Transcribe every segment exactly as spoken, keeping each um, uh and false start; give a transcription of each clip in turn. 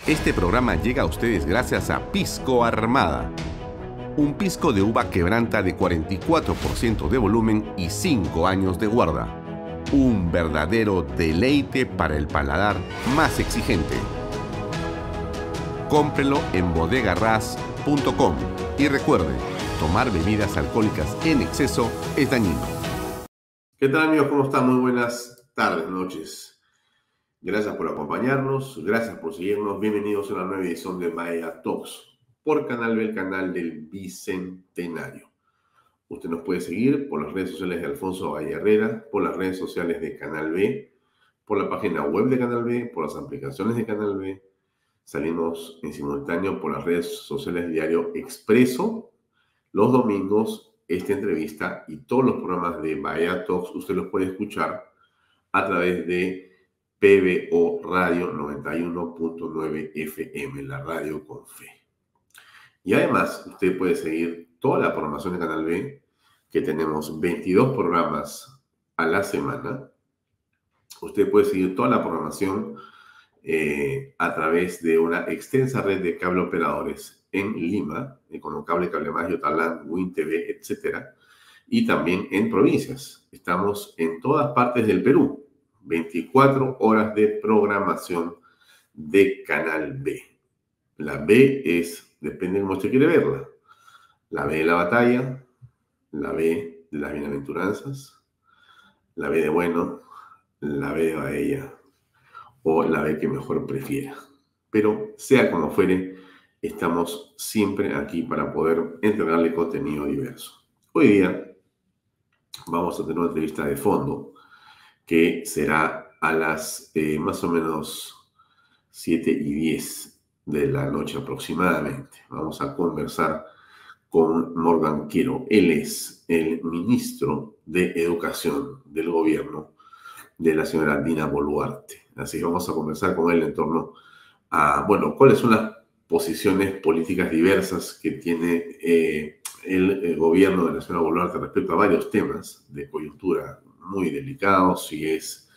Este programa llega a ustedes gracias a Pisco Armada. Un pisco de uva quebranta de cuarenta y cuatro por ciento de volumen y cinco años de guarda. Un verdadero deleite para el paladar más exigente. Cómprelo en bodegarras punto com y recuerde, tomar bebidas alcohólicas en exceso es dañino. ¿Qué tal, amigos? ¿Cómo están? Muy buenas tardes, noches. Gracias por acompañarnos, gracias por seguirnos. Bienvenidos a una nueva edición de Bahía Talks por Canal B, el canal del Bicentenario. Usted nos puede seguir por las redes sociales de Alfonso Valle Herrera, por las redes sociales de Canal B, por la página web de Canal B, por las aplicaciones de Canal B. Salimos en simultáneo por las redes sociales de Diario Expreso. Los domingos, esta entrevista y todos los programas de Bahía Talks usted los puede escuchar a través de P B O Radio noventa y uno punto nueve F M, la radio con fe. Y además, usted puede seguir toda la programación de Canal B, que tenemos veintidós programas a la semana. Usted puede seguir toda la programación eh, a través de una extensa red de cable operadores en Lima, Econocable, Cable Más, Yotalán, Win T V, etcétera. Y también en provincias. Estamos en todas partes del Perú. veinticuatro horas de programación de Canal B. La B es, depende de cómo usted quiere verla. La B de la batalla, la B de las bienaventuranzas, la B de bueno, la B de Baella, o la B que mejor prefiera. Pero sea como fuere, estamos siempre aquí para poder entregarle contenido diverso. Hoy día vamos a tener una entrevista de fondo que será a las eh, más o menos siete y diez de la noche aproximadamente. Vamos a conversar con Morgan Quero. Él es el ministro de Educación del gobierno de la señora Dina Boluarte. Así que vamos a conversar con él en torno a, bueno, cuáles son las posiciones políticas diversas que tiene eh, el, el gobierno de la señora Boluarte respecto a varios temas de coyuntura muy delicados, si es,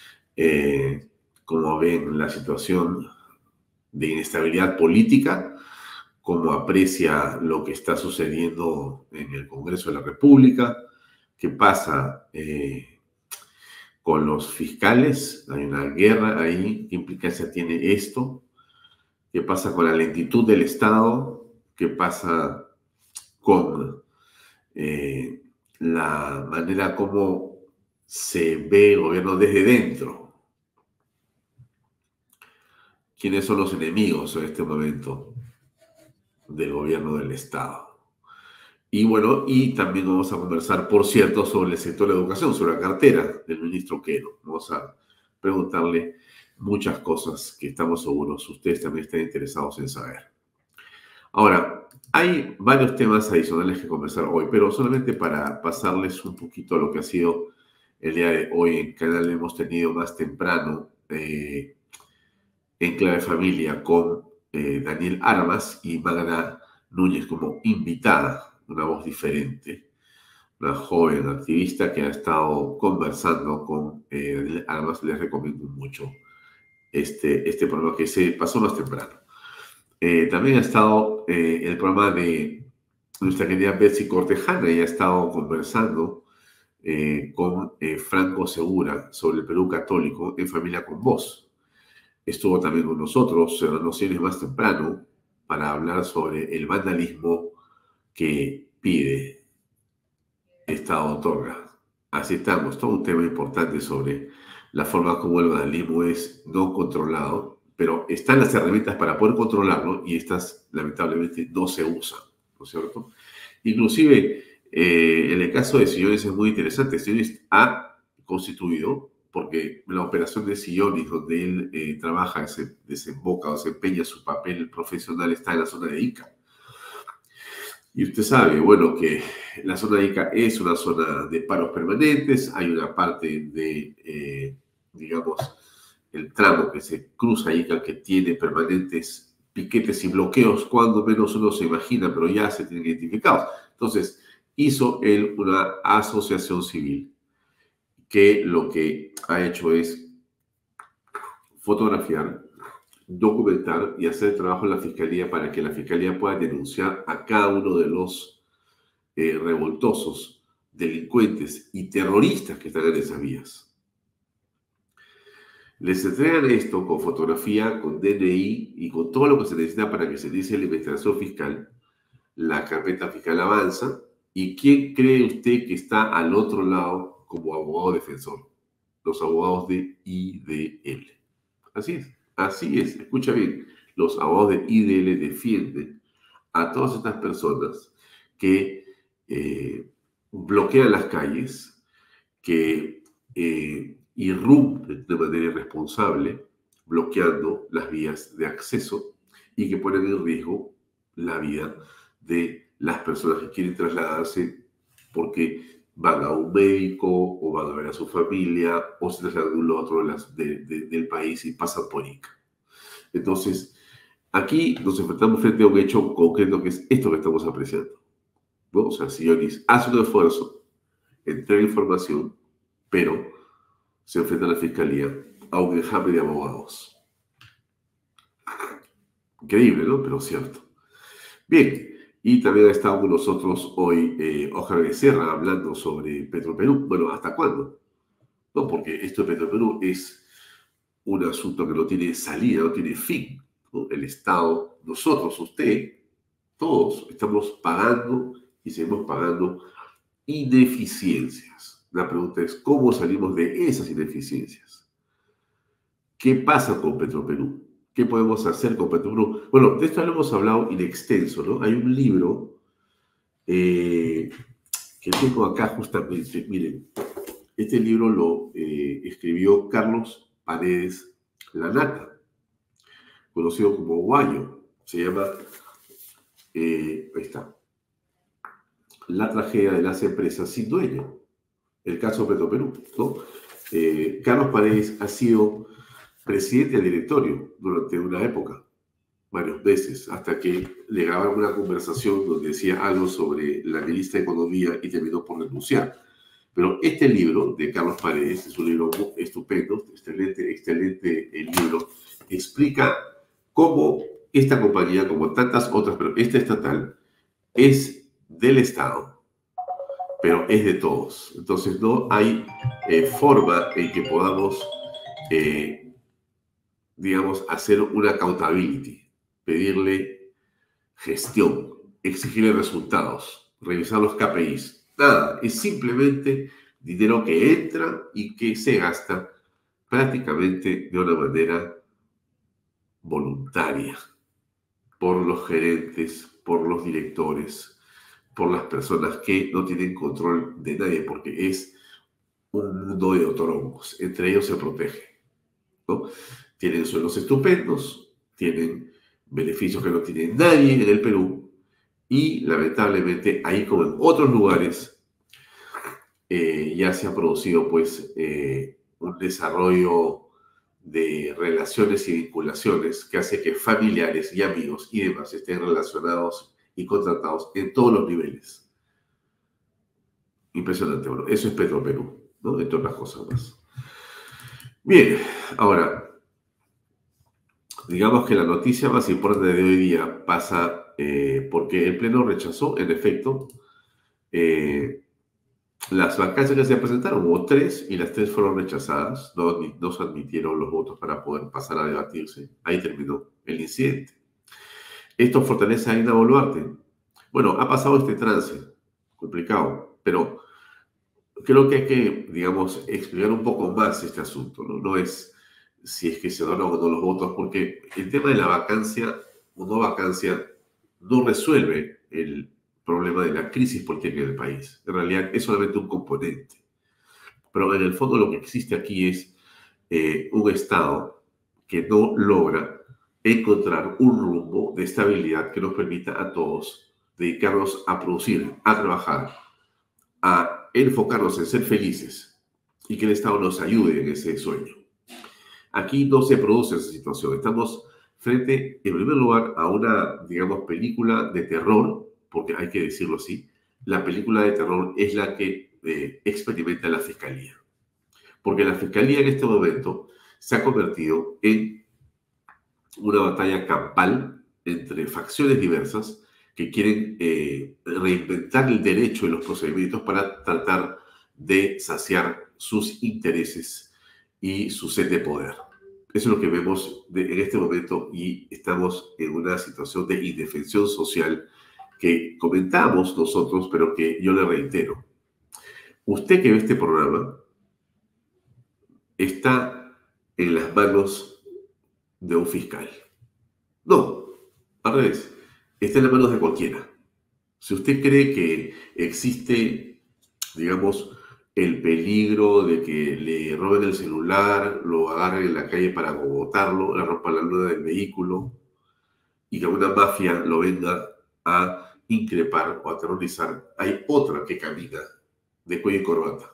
eh, como ven, la situación de inestabilidad política, cómo aprecia lo que está sucediendo en el Congreso de la República, qué pasa eh, con los fiscales, hay una guerra ahí, qué implicancia tiene esto, qué pasa con la lentitud del Estado, qué pasa con eh, la manera como se ve el gobierno desde dentro. ¿Quiénes son los enemigos en este momento del gobierno del Estado? Y bueno, y también vamos a conversar, por cierto, sobre el sector de educación, sobre la cartera del ministro Quero. Vamos a preguntarle muchas cosas que estamos seguros ustedes también están interesados en saber. Ahora, hay varios temas adicionales que conversar hoy, pero solamente para pasarles un poquito a lo que ha sido el día de hoy en Canal. Hemos tenido más temprano eh, en Clave Familia con eh, Daniel Armas y Magda Núñez como invitada, una voz diferente, una joven activista que ha estado conversando con eh, Daniel Armas. Les recomiendo mucho este, este programa que se pasó más temprano. Eh, también ha estado eh, el programa de nuestra querida Betsy Cortejana, y ha estado conversando eh, con eh, Franco Segura sobre el Perú católico en Familia con Voz. Estuvo también con nosotros en las nociones más temprano para hablar sobre el vandalismo que pide Estado otorga. Así estamos, todo un tema importante sobre la forma como el vandalismo es no controlado, pero están las herramientas para poder controlarlo y estas lamentablemente no se usan, ¿no es cierto? Inclusive, eh, en el caso de Sillones es muy interesante. Sillones ha constituido, porque la operación de Sillones, donde él eh, trabaja, se desemboca o desempeña su papel profesional, está en la zona de Ica. Y usted sabe, bueno, que la zona de Ica es una zona de paros permanentes. Hay una parte de, eh, digamos, el tramo que se cruza Ica que tiene permanentes piquetes y bloqueos, cuando menos uno se imagina, pero ya se tienen identificados. Entonces, hizo él una asociación civil que lo que ha hecho es fotografiar documentar y hacer trabajo en la fiscalía para que la fiscalía pueda denunciar a cada uno de los eh, revoltosos, delincuentes y terroristas que están en esas vías. Les entregan esto con fotografía, con D N I y con todo lo que se necesita para que se inicie la investigación fiscal. La carpeta fiscal avanza. ¿Y quién cree usted que está al otro lado como abogado defensor? Los abogados de I D L. Así es, así es. Escucha bien, los abogados de I D L defienden a todas estas personas que eh, bloquean las calles, que eh, irrumpen de manera irresponsable, bloqueando las vías de acceso y que ponen en riesgo la vida de las personas que quieren trasladarse porque van a un médico o van a ver a su familia o se trasladan de un lado a otro de las, de, de, del país y pasan por Ica. Entonces, aquí nos enfrentamos frente a un hecho concreto que es esto que estamos apreciando, ¿no? O sea, Sionis hace un esfuerzo, entrega información, pero se enfrenta a la fiscalía a un enjambre de abogados. Increíble, ¿no? Pero cierto. Bien, y también ha estado con nosotros hoy eh, Óscar Becerra hablando sobre Petroperú. Bueno, ¿hasta cuándo? No, porque esto de Petroperú es un asunto que no tiene salida, no tiene fin, ¿no? El Estado, nosotros, usted, todos estamos pagando y seguimos pagando ineficiencias. La pregunta es, ¿cómo salimos de esas ineficiencias? ¿Qué pasa con Petroperú? ¿Qué podemos hacer con Petroperú? Bueno, de esto lo hemos hablado in extenso, ¿no? Hay un libro eh, que tengo acá justamente, miren, este libro lo eh, escribió Carlos Paredes Lanata, conocido como Guayo. Se llama, eh, ahí está, La tragedia de las empresas sin dueño. El caso Petroperú, ¿no? Eh, Carlos Paredes ha sido presidente del directorio durante una época, varios meses, hasta que le grabaron una conversación donde decía algo sobre la ministra de Economía y terminó por renunciar. Pero este libro de Carlos Paredes es un libro estupendo, excelente, excelente el libro, explica cómo esta compañía, como tantas otras, pero esta estatal, es del Estado, pero es de todos. Entonces no hay eh, forma en que podamos, eh, digamos, hacer una accountability, pedirle gestión, exigirle resultados, revisar los K P Is. Nada, es simplemente dinero que entra y que se gasta prácticamente de una manera voluntaria por los gerentes, por los directores, por las personas que no tienen control de nadie, porque es un mundo de otorongos. Entre ellos se protege, ¿no? Tienen sueldos estupendos, tienen beneficios que no tiene nadie en el Perú y lamentablemente ahí como en otros lugares eh, ya se ha producido pues eh, un desarrollo de relaciones y vinculaciones que hace que familiares y amigos y demás estén relacionados y contratados en todos los niveles. Impresionante, bueno, eso es Petroperú, ¿no? Entre otras cosas más. Bien, ahora, digamos que la noticia más importante de hoy día pasa eh, porque el Pleno rechazó, en efecto, eh, las vacancias que se presentaron. Hubo tres y las tres fueron rechazadas. No, no se admitieron los votos para poder pasar a debatirse. Ahí terminó el incidente. ¿Esto fortalece a Dina Boluarte? Bueno, ha pasado este trance complicado, pero creo que hay que, digamos, explicar un poco más este asunto, ¿no? No es si es que se donan o no los votos, porque el tema de la vacancia o no vacancia no resuelve el problema de la crisis política del país. En realidad es solamente un componente. Pero en el fondo lo que existe aquí es eh, un Estado que no logra encontrar un rumbo de estabilidad que nos permita a todos dedicarnos a producir, a trabajar, a enfocarnos en ser felices y que el Estado nos ayude en ese sueño. Aquí no se produce esa situación. Estamos frente, en primer lugar, a una, digamos, película de terror, porque hay que decirlo así. La película de terror es la que eh, experimenta la Fiscalía. Porque la Fiscalía en este momento se ha convertido en una batalla campal entre facciones diversas que quieren eh, reinventar el derecho y los procedimientos para tratar de saciar sus intereses y su sed de poder. Eso es lo que vemos de, en este momento, y estamos en una situación de indefensión social que comentamos nosotros, pero que yo le reitero. Usted que ve este programa está en las manos de un fiscal. No, al revés, está en las manos de cualquiera. Si usted cree que existe, digamos, el peligro de que le roben el celular, lo agarren en la calle para botarlo, le rompan la luna del vehículo y que una mafia lo venga a increpar o aterrorizar, hay otra que camina de cuello y corbata.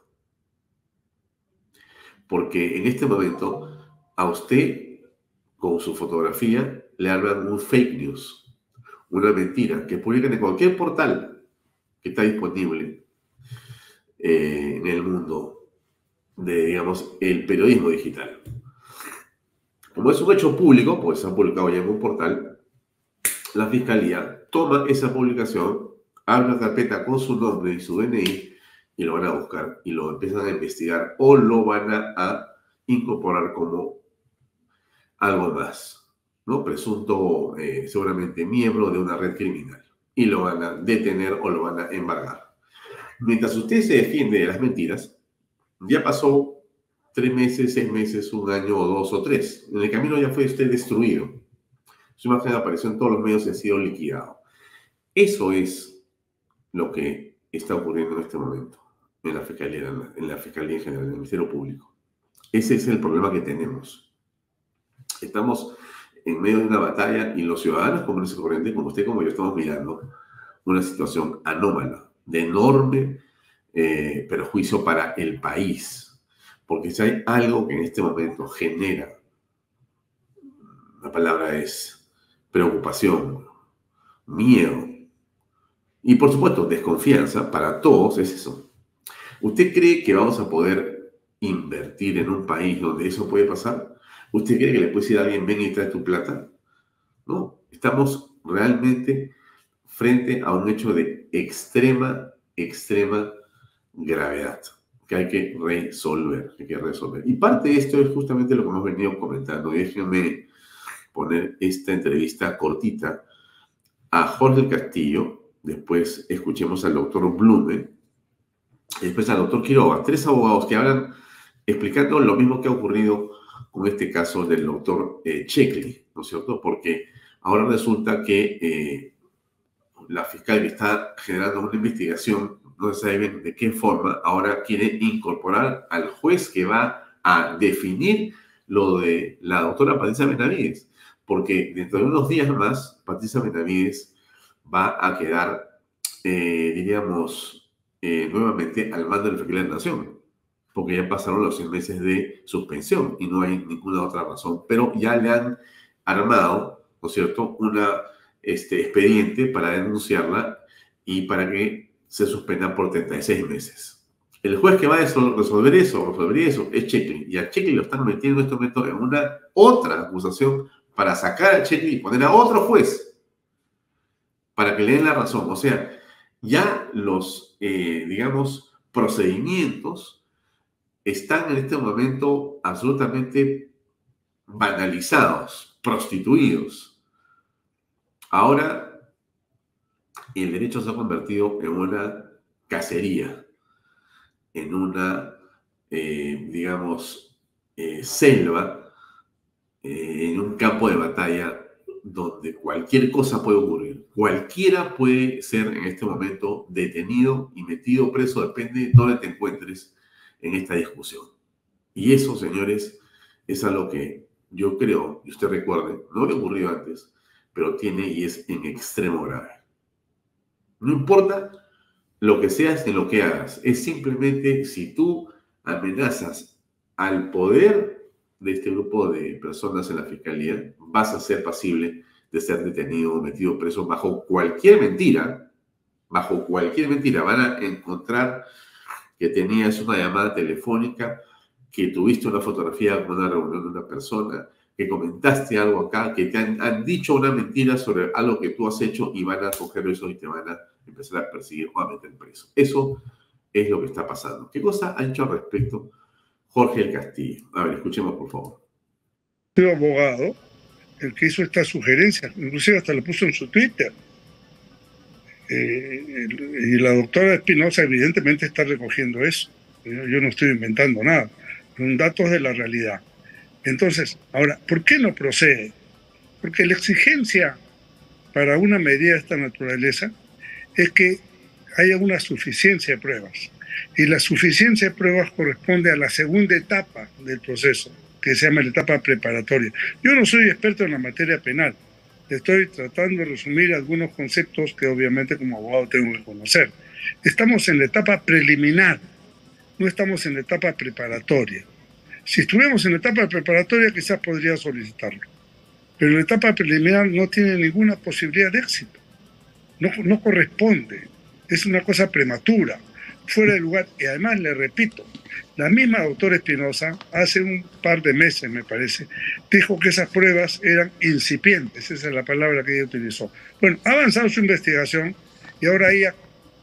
Porque en este momento a usted, con su fotografía, le hablan un fake news, una mentira que publican en cualquier portal que está disponible eh, en el mundo de, digamos, el periodismo digital. Como es un hecho público, pues se ha publicado ya en un portal, la fiscalía toma esa publicación, abre una carpeta con su nombre y su D N I y lo van a buscar y lo empiezan a investigar o lo van a, a incorporar como algo más, ¿no? Presunto, eh, seguramente miembro de una red criminal, y lo van a detener o lo van a embargar. Mientras usted se defiende de las mentiras, ya pasó tres meses, seis meses, un año o dos o tres. En el camino ya fue usted destruido. Su imagen apareció en todos los medios y ha sido liquidado. Eso es lo que está ocurriendo en este momento en la Fiscalía, en la, en la Fiscalía en general, en el Ministerio Público. Ese es el problema que tenemos. Estamos en medio de una batalla y los ciudadanos comunes y corrientes, como usted como yo, estamos mirando una situación anómala, de enorme eh, perjuicio para el país. Porque si hay algo que en este momento genera, la palabra es preocupación, miedo y, por supuesto, desconfianza para todos, es eso. ¿Usted cree que vamos a poder invertir en un país donde eso puede pasar? ¿Usted cree que le puede decir a alguien, ven y trae tu plata? No, estamos realmente frente a un hecho de extrema, extrema gravedad que hay que resolver, hay que resolver. Y parte de esto es justamente lo que hemos venido comentando. Y déjenme poner esta entrevista cortita a Jorge Castillo, después escuchemos al doctor Blume, y después al doctor Quiroga, tres abogados que hablan explicando lo mismo que ha ocurrido con este caso del doctor eh, Checli, ¿no es cierto? Porque ahora resulta que eh, la fiscal que está generando una investigación, no se sabe bien de qué forma, ahora quiere incorporar al juez que va a definir lo de la doctora Patricia Benavides, porque dentro de unos días más, Patricia Benavides va a quedar, eh, diríamos, eh, nuevamente al mando de la Fiscalía de la Nación, porque ya pasaron los seis meses de suspensión y no hay ninguna otra razón, pero ya le han armado, ¿no es cierto?, una este, expediente para denunciarla y para que se suspenda por treinta y seis meses. El juez que va a resolver eso, resolver eso, es Checli, y a Checli lo están metiendo en este momento en una otra acusación para sacar a Checli y poner a otro juez para que le den la razón. O sea, ya los, eh, digamos, procedimientos están en este momento absolutamente banalizados, prostituidos. Ahora, el derecho se ha convertido en una cacería, en una, eh, digamos, eh, selva, eh, en un campo de batalla donde cualquier cosa puede ocurrir. Cualquiera puede ser en este momento detenido y metido preso, depende de dónde te encuentres en esta discusión. Y eso, señores, es algo que yo creo, y usted recuerde, no había ocurrido antes, pero tiene y es en extremo grave. No importa lo que seas ni lo que hagas, es simplemente si tú amenazas al poder de este grupo de personas en la fiscalía, vas a ser pasible de ser detenido o metido preso bajo cualquier mentira, bajo cualquier mentira. Van a encontrar que tenías una llamada telefónica, que tuviste una fotografía con una reunión de una persona, que comentaste algo acá, que te han, han dicho una mentira sobre algo que tú has hecho y van a coger eso y te van a empezar a perseguir o a meter preso. Eso es lo que está pasando. ¿Qué cosa ha hecho al respecto Jorge del Castillo? A ver, escuchemos, por favor. Soy abogado, el que hizo esta sugerencia, inclusive hasta lo puso en su Twitter. Eh, y la doctora Espinosa evidentemente está recogiendo eso. Yo, yo no estoy inventando nada, son datos de la realidad. Entonces, ahora, ¿por qué no procede? Porque la exigencia para una medida de esta naturaleza es que haya una suficiencia de pruebas. Y la suficiencia de pruebas corresponde a la segunda etapa del proceso, que se llama la etapa preparatoria. Yo no soy experto en la materia penal. Estoy tratando de resumir algunos conceptos que obviamente como abogado tengo que conocer. Estamos en la etapa preliminar, no estamos en la etapa preparatoria. Si estuviéramos en la etapa preparatoria quizás podría solicitarlo, pero la etapa preliminar no tiene ninguna posibilidad de éxito. No, no corresponde, es una cosa prematura, fuera de lugar. Y además, le repito, la misma doctora Espinosa, hace un par de meses, me parece, dijo que esas pruebas eran incipientes, esa es la palabra que ella utilizó. Bueno, ha avanzado su investigación y ahora ella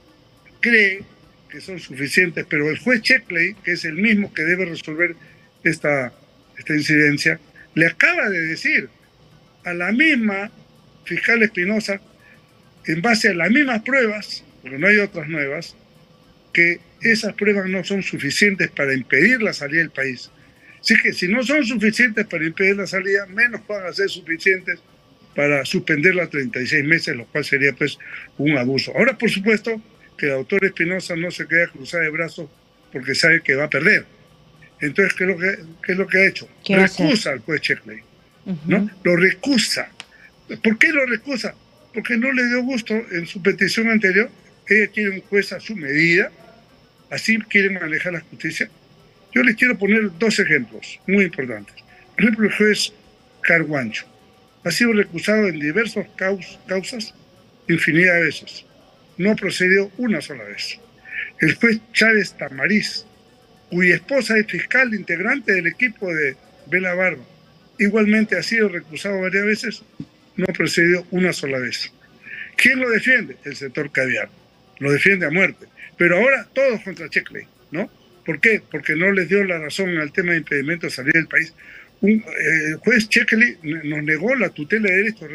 cree que son suficientes, pero el juez Checkley, que es el mismo que debe resolver esta, esta incidencia, le acaba de decir a la misma fiscal Espinosa, en base a las mismas pruebas, porque no hay otras nuevas, que esas pruebas no son suficientes para impedir la salida del país. Así que si no son suficientes para impedir la salida, menos van a ser suficientes para suspenderla a treinta y seis meses, lo cual sería pues un abuso. Ahora, por supuesto, que la doctora Espinosa no se queda cruzada de brazos porque sabe que va a perder. Entonces, ¿qué es lo que, qué es lo que ha hecho? Recusa al juez Checkley, uh-huh. ¿no? Lo recusa. ¿Por qué lo recusa? Porque no le dio gusto en su petición anterior. Ella quiere un juez a su medida, así quieren manejar la justicia. Yo les quiero poner dos ejemplos muy importantes. Por ejemplo, el juez Carguancho ha sido recusado en diversas caus causas infinidad de veces. No procedió una sola vez. El juez Chávez Tamariz, cuya esposa es fiscal integrante del equipo de Bela Barba, igualmente ha sido recusado varias veces, no procedió una sola vez. ¿Quién lo defiende? El sector caviar. Lo defiende a muerte. Pero ahora todos contra Checkley, ¿no? ¿Por qué? Porque no les dio la razón al tema de impedimento de salir del país. Un eh, juez Checkley nos negó la tutela de derechos,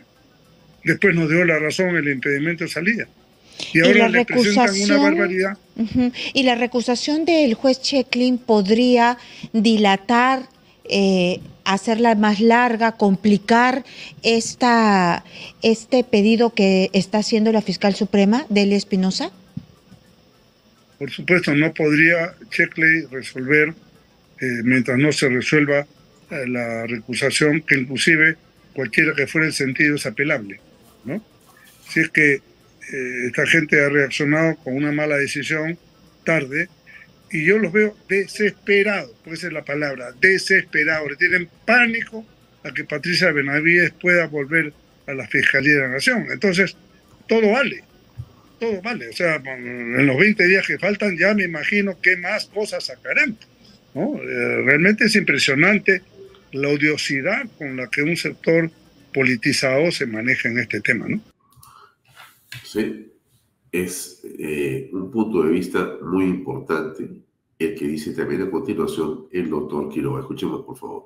después nos dio la razón en el impedimento de salida. Y ahora ¿Y la le presentan una barbaridad. Uh-huh. ¿Y la recusación del juez Checkley podría dilatar, eh, hacerla más larga, complicar esta, este pedido que está haciendo la fiscal suprema, Delia Espinosa? Por supuesto, no podría Checkley resolver, eh, mientras no se resuelva eh, la recusación, que inclusive cualquiera que fuera el sentido es apelable, ¿no? Si es que eh, esta gente ha reaccionado con una mala decisión tarde, y yo los veo desesperados, porque esa es la palabra, desesperados. Le tienen pánico a que Patricia Benavides pueda volver a la Fiscalía de la Nación. Entonces, todo vale, todo vale. O sea, en los veinte días que faltan ya me imagino qué más cosas sacarán, ¿no? Eh, realmente es impresionante la odiosidad con la que un sector politizado se maneja en este tema, ¿no? Sí. Es eh, un punto de vista muy importante el que dice también a continuación el doctor Quiroga. Escuchemos, por favor.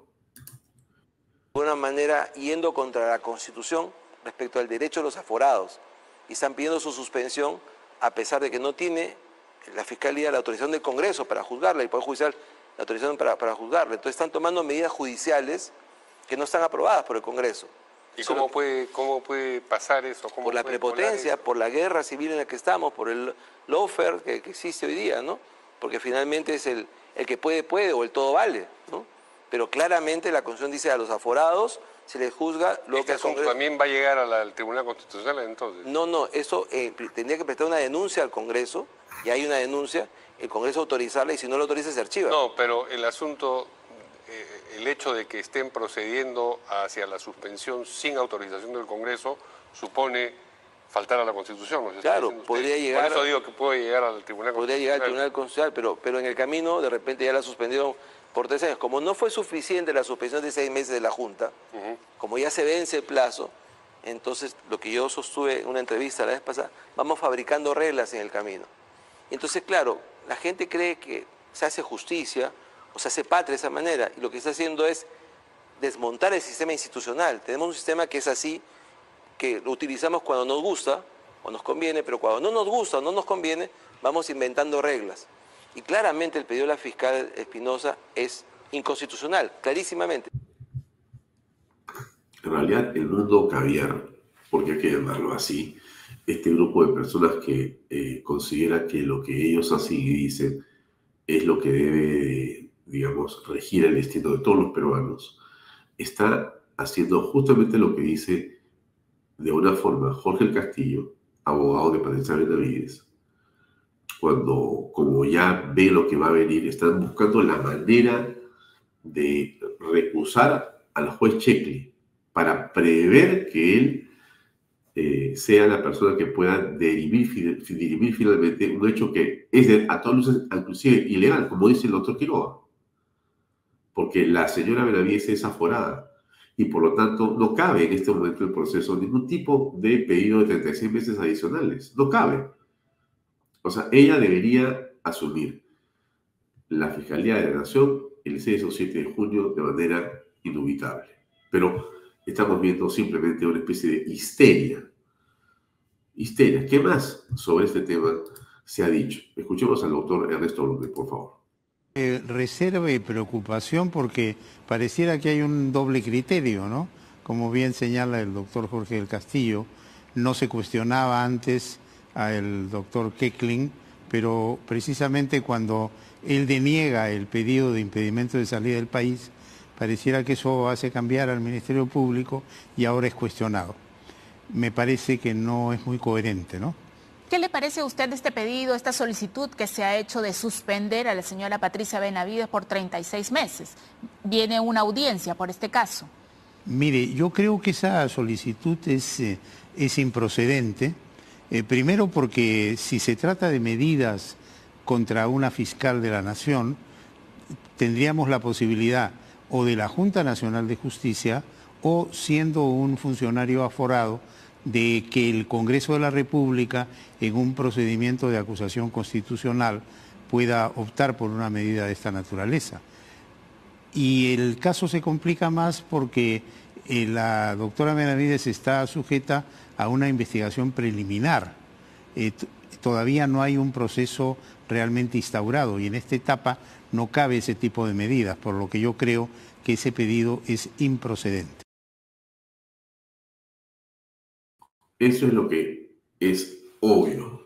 De alguna manera yendo contra la Constitución respecto al derecho de los aforados y están pidiendo su suspensión a pesar de que no tiene la Fiscalía la autorización del Congreso para juzgarla y el Poder Judicial la autorización para, para juzgarla. Entonces están tomando medidas judiciales que no están aprobadas por el Congreso. ¿Y cómo puede, cómo puede pasar eso? ¿Cómo por la prepotencia, por la guerra civil en la que estamos, por el lawfare que, que existe hoy día, ¿no? Porque finalmente es el, el que puede, puede, o el todo vale, ¿no? Pero claramente la Constitución dice a los aforados se les juzga lo ¿Este que... asunto Congreso... también va a llegar a la, al Tribunal Constitucional entonces? No, no, eso eh, tendría que prestar una denuncia al Congreso, y hay una denuncia, el Congreso autorizarla, y si no lo autoriza se archiva. No, pero el asunto... Eh, el hecho de que estén procediendo hacia la suspensión sin autorización del Congreso supone faltar a la Constitución. ¿No? Claro, podría llegar... Por eso digo que puede llegar al Tribunal Constitucional. Podría llegar al Tribunal Constitucional, pero, pero en el camino de repente ya la suspendieron por tres años. Como no fue suficiente la suspensión de seis meses de la Junta, uh-huh. como ya se vence el plazo, entonces lo que yo sostuve en una entrevista la vez pasada, vamos fabricando reglas en el camino. Y entonces, claro, la gente cree que se hace justicia o se hace patria de esa manera, y lo que está haciendo es desmontar el sistema institucional. Tenemos un sistema que es así, que lo utilizamos cuando nos gusta o nos conviene, pero cuando no nos gusta o no nos conviene, vamos inventando reglas. Y claramente el pedido de la fiscal Espinosa es inconstitucional, clarísimamente. En realidad, el mundo caviar, porque hay que llamarlo así, este grupo de personas que eh, considera que lo que ellos hacen y dicen es lo que debe, digamos, regir el destino de todos los peruanos, está haciendo justamente lo que dice de una forma Jorge el Castillo, abogado de Patricia Benavides, cuando, como ya ve lo que va a venir, están buscando la manera de recusar al juez Checli para prever que él eh, sea la persona que pueda dirimir, dirimir finalmente un hecho que es de, a todas luces inclusive ilegal, como dice el doctor Quiroga, porque la señora Benavides es aforada y por lo tanto no cabe en este momento del proceso ningún tipo de pedido de treinta y seis meses adicionales, no cabe. O sea, ella debería asumir la Fiscalía de la Nación el seis o siete de junio de manera indubitable. Pero estamos viendo simplemente una especie de histeria. Histeria. ¿Qué más sobre este tema se ha dicho? Escuchemos al doctor Ernesto López, por favor. Eh, reserva y preocupación porque pareciera que hay un doble criterio, ¿no? Como bien señala el doctor Jorge del Castillo, no se cuestionaba antes al doctor Checklin, pero precisamente cuando él deniega el pedido de impedimento de salida del país, pareciera que eso hace cambiar al Ministerio Público y ahora es cuestionado. Me parece que no es muy coherente, ¿no? ¿Qué le parece a usted este pedido, esta solicitud que se ha hecho de suspender a la señora Patricia Benavides por treinta y seis meses? Viene una audiencia por este caso. Mire, yo creo que esa solicitud es, eh, es improcedente. Eh, primero porque si se trata de medidas contra una fiscal de la Nación, tendríamos la posibilidad o de la Junta Nacional de Justicia o, siendo un funcionario aforado, de que el Congreso de la República, en un procedimiento de acusación constitucional, pueda optar por una medida de esta naturaleza. Y el caso se complica más porque eh, la doctora Benavides está sujeta a una investigación preliminar. Eh, todavía no hay un proceso realmente instaurado y en esta etapa no cabe ese tipo de medidas, por lo que yo creo que ese pedido es improcedente. Eso es lo que es obvio.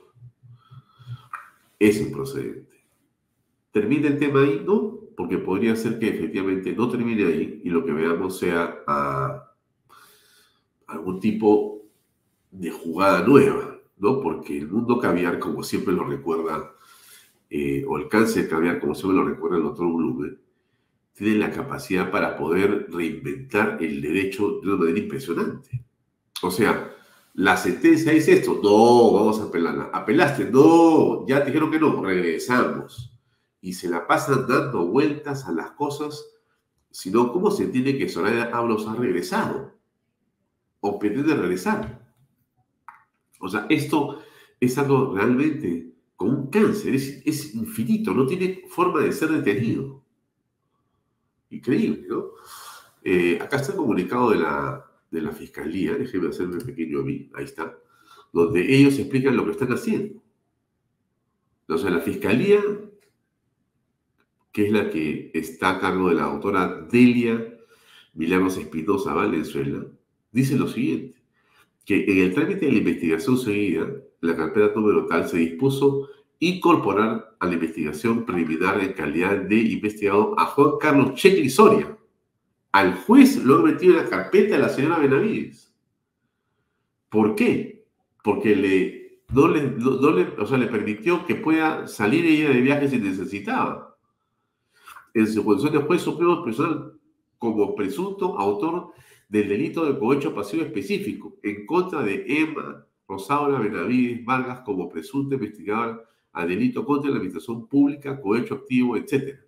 Es improcedente. ¿Termina el tema ahí? No, porque podría ser que efectivamente no termine ahí y lo que veamos sea a algún tipo de jugada nueva, ¿no? Porque el mundo caviar, como siempre lo recuerda, eh, o el cáncer caviar, como siempre lo recuerda el doctor Blume, tiene la capacidad para poder reinventar el derecho de una manera impresionante. O sea, la sentencia dice esto, no, vamos a apelarla. ¿Apelaste? No, ya te dijeron que no, regresamos. Y se la pasan dando vueltas a las cosas, sino cómo se entiende que Soraya Ábalos ha regresado o pretende regresar. O sea, esto es algo realmente como un cáncer, es, es infinito, no tiene forma de ser detenido. Increíble, ¿no? Eh, acá está el comunicado de la, de la Fiscalía, déjenme hacerme pequeño a mí, ahí está, donde ellos explican lo que están haciendo. Entonces, la Fiscalía, que es la que está a cargo de la doctora Delia Milagros Espinosa Valenzuela, dice lo siguiente, que en el trámite de la investigación seguida, la carpeta número tal se dispuso incorporar a la investigación preliminar en calidad de investigado a Juan Carlos Checli Soria. Al juez lo han metido en la carpeta de la señora Benavides. ¿Por qué? Porque le, no, le, no, no le, o sea, le permitió que pueda salir ella de viaje si necesitaba. En su condición de juez supremo personal como presunto autor del delito de cohecho pasivo específico en contra de Emma Rosaura Benavides Vargas como presunta investigadora a delito contra la administración pública, cohecho activo, etcétera.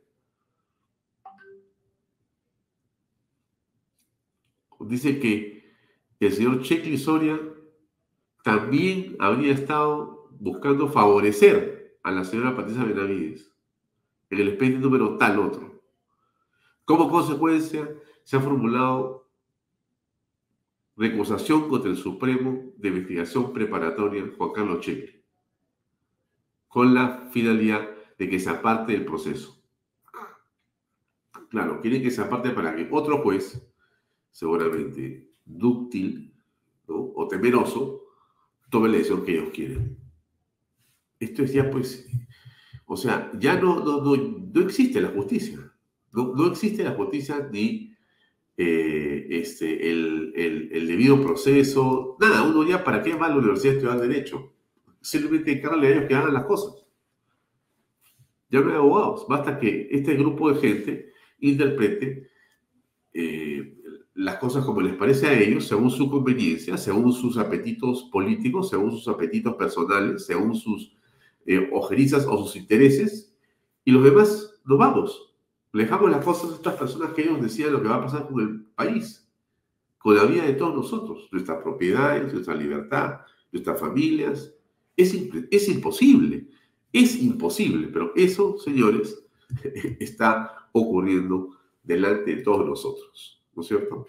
Dice que el señor Checli Soria también habría estado buscando favorecer a la señora Patricia Benavides en el expediente número tal otro. Como consecuencia, se ha formulado recusación contra el Supremo de Investigación Preparatoria Juan Carlos Checli, con la finalidad de que se aparte del proceso. Claro, quieren que se aparte para que otro juez, seguramente dúctil, ¿no?, o temeroso, tome la decisión que ellos quieren. Esto es ya, pues, o sea, ya no, no, no, no existe la justicia. No, no existe la justicia ni eh, este, el, el, el debido proceso. Nada, uno ya, ¿para qué va a la universidad a estudiar Derecho? Simplemente encargarle a ellos que hagan las cosas. Ya no hay abogados. Basta que este grupo de gente interprete eh, las cosas como les parece a ellos, según su conveniencia, según sus apetitos políticos, según sus apetitos personales, según sus eh, ojerizas o sus intereses, y los demás nos vamos. Le dejamos las cosas a estas personas que ellos decían lo que va a pasar con el país, con la vida de todos nosotros, nuestras propiedades, nuestra libertad, nuestras familias. Es, es imposible, es imposible, pero eso, señores, está ocurriendo delante de todos nosotros, ¿no es cierto?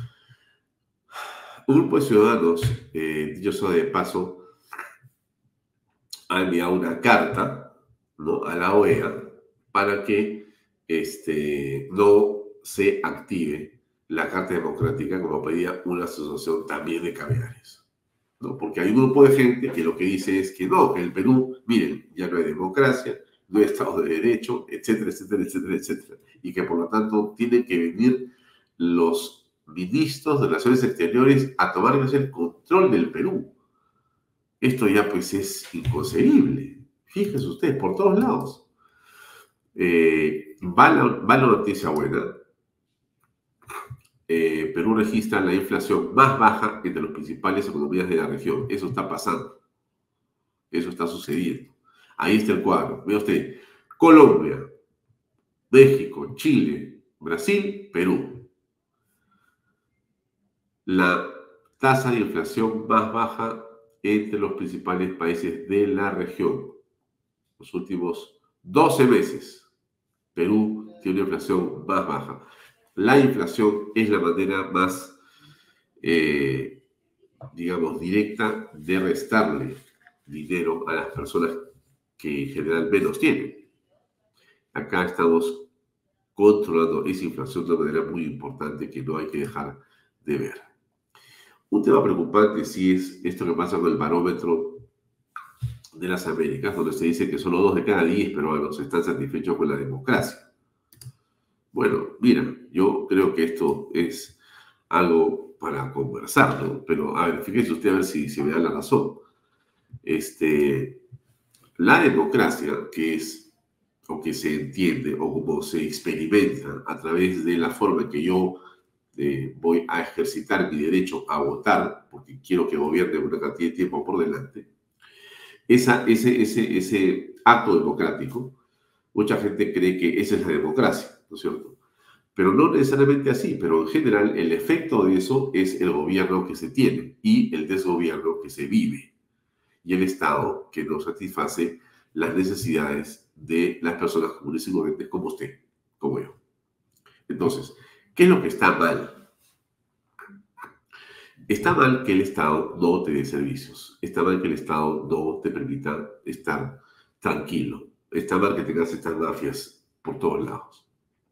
Un grupo de ciudadanos, eh, dicho sea de paso, ha enviado una carta, ¿no?, a la O E A para que este, no se active la Carta Democrática como pedía una asociación también de caviares, ¿no? Porque hay un grupo de gente que lo que dice es que no, que el Perú, miren, ya no hay democracia, no hay Estado de Derecho, etcétera, etcétera, etcétera, etcétera, y que por lo tanto tienen que venir los ministros de Relaciones Exteriores a tomar el control del Perú. Esto ya pues es inconcebible. Fíjense ustedes, por todos lados. Eh, va, la, va la noticia buena. Eh, Perú registra la inflación más baja entre las principales economías de la región. Eso está pasando. Eso está sucediendo. Ahí está el cuadro. Vea usted. Colombia, México, Chile, Brasil, Perú. La tasa de inflación más baja entre los principales países de la región. Los últimos doce meses. Perú tiene una inflación más baja. La inflación es la manera más, eh, digamos, directa de restarle dinero a las personas que en general menos tienen. Acá estamos controlando esa inflación de una manera muy importante que no hay que dejar de ver. Un tema preocupante sí es esto que pasa con el barómetro de las Américas, donde se dice que solo dos de cada diez peruanos están satisfechos con la democracia. Bueno, mira, yo creo que esto es algo para conversar, ¿no? Pero, a ver, fíjese usted a ver si, si me da la razón. Este, la democracia, que es, o que se entiende, o como se experimenta a través de la forma en que yo eh, voy a ejercitar mi derecho a votar, porque quiero que gobierne una cantidad de tiempo por delante, esa, ese, ese, ese acto democrático, mucha gente cree que esa es la democracia, ¿no es cierto? Pero no necesariamente así, pero en general el efecto de eso es el gobierno que se tiene y el desgobierno que se vive y el Estado que no satisface las necesidades de las personas comunes y corrientes como usted, como yo. Entonces, ¿qué es lo que está mal? Está mal que el Estado no te dé servicios. Está mal que el Estado no te permita estar tranquilo. Está mal que tengas estas mafias por todos lados.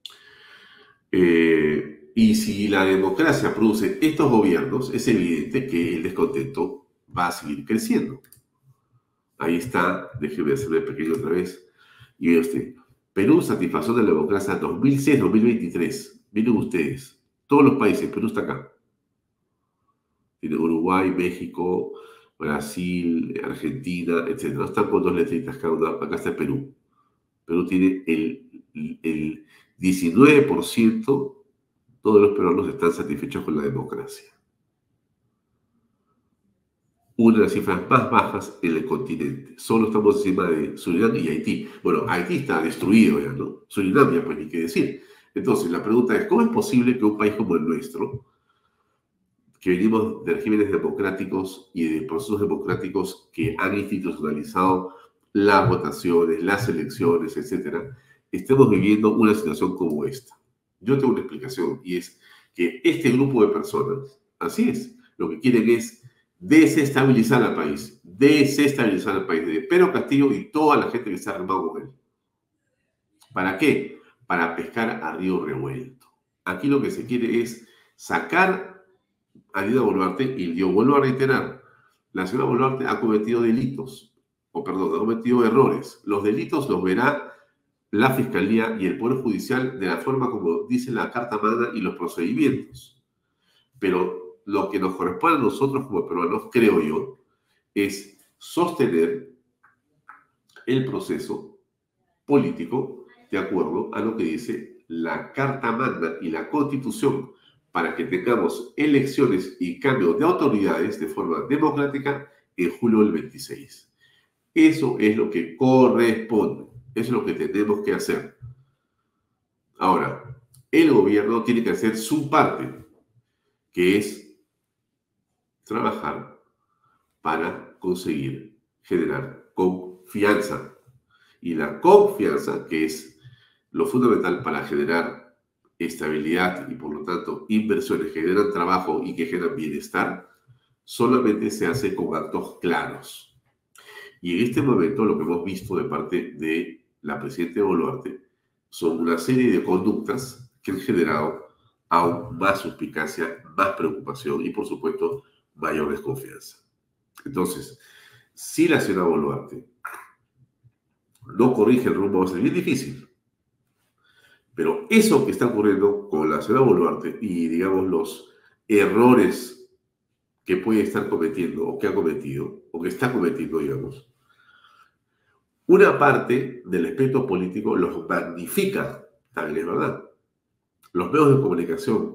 Eh, y si la democracia produce estos gobiernos, es evidente que el descontento va a seguir creciendo. Ahí está, déjeme hacerle pequeño otra vez. Y vea usted, Perú, satisfacción de la democracia dos mil seis a dos mil veintitrés. Miren ustedes, todos los países, Perú está acá. Tiene Uruguay, México, Brasil, Argentina, etcétera. No están con dos letritas cada uno. Acá está Perú. Perú tiene el, el diecinueve por ciento, todos los peruanos están satisfechos con la democracia. una de las cifras más bajas en el continente. Solo estamos encima de Surinam y Haití. Bueno, Haití está destruido ya, ¿no? Surinam ya, pues ni qué decir. Entonces, la pregunta es, ¿cómo es posible que un país como el nuestro, que venimos de regímenes democráticos y de procesos democráticos que han institucionalizado las votaciones, las elecciones, etcétera, estemos viviendo una situación como esta? Yo tengo una explicación, y es que este grupo de personas, así es, lo que quieren es desestabilizar al país, desestabilizar al país de Pedro Castillo y toda la gente que está armado con él. ¿Para qué? Para pescar a río revuelto. Aquí lo que se quiere es sacar a Dina Boluarte, y yo vuelvo a reiterar, la señora Boluarte ha cometido delitos, o perdón, ha cometido errores. Los delitos los verá la Fiscalía y el Poder Judicial de la forma como dice la Carta Magna y los procedimientos. Pero lo que nos corresponde a nosotros como peruanos, creo yo, es sostener el proceso político de acuerdo a lo que dice la Carta Magna y la Constitución, para que tengamos elecciones y cambios de autoridades de forma democrática en julio del veintiséis. Eso es lo que corresponde, eso es lo que tenemos que hacer. Ahora, el gobierno tiene que hacer su parte, que es trabajar para conseguir generar confianza. Y la confianza, que es lo fundamental para generar estabilidad y por lo tanto inversiones que generan trabajo y que generan bienestar, solamente se hace con actos claros. Y en este momento lo que hemos visto de parte de la presidenta Boluarte son una serie de conductas que han generado aún más suspicacia, más preocupación y por supuesto mayor desconfianza. Entonces, si la señora Boluarte no corrige el rumbo, va a ser bien difícil. Pero eso que está ocurriendo con la señora Boluarte y, digamos, los errores que puede estar cometiendo o que ha cometido, o que está cometiendo, digamos, una parte del espectro político los magnifica, también es verdad. Los medios de comunicación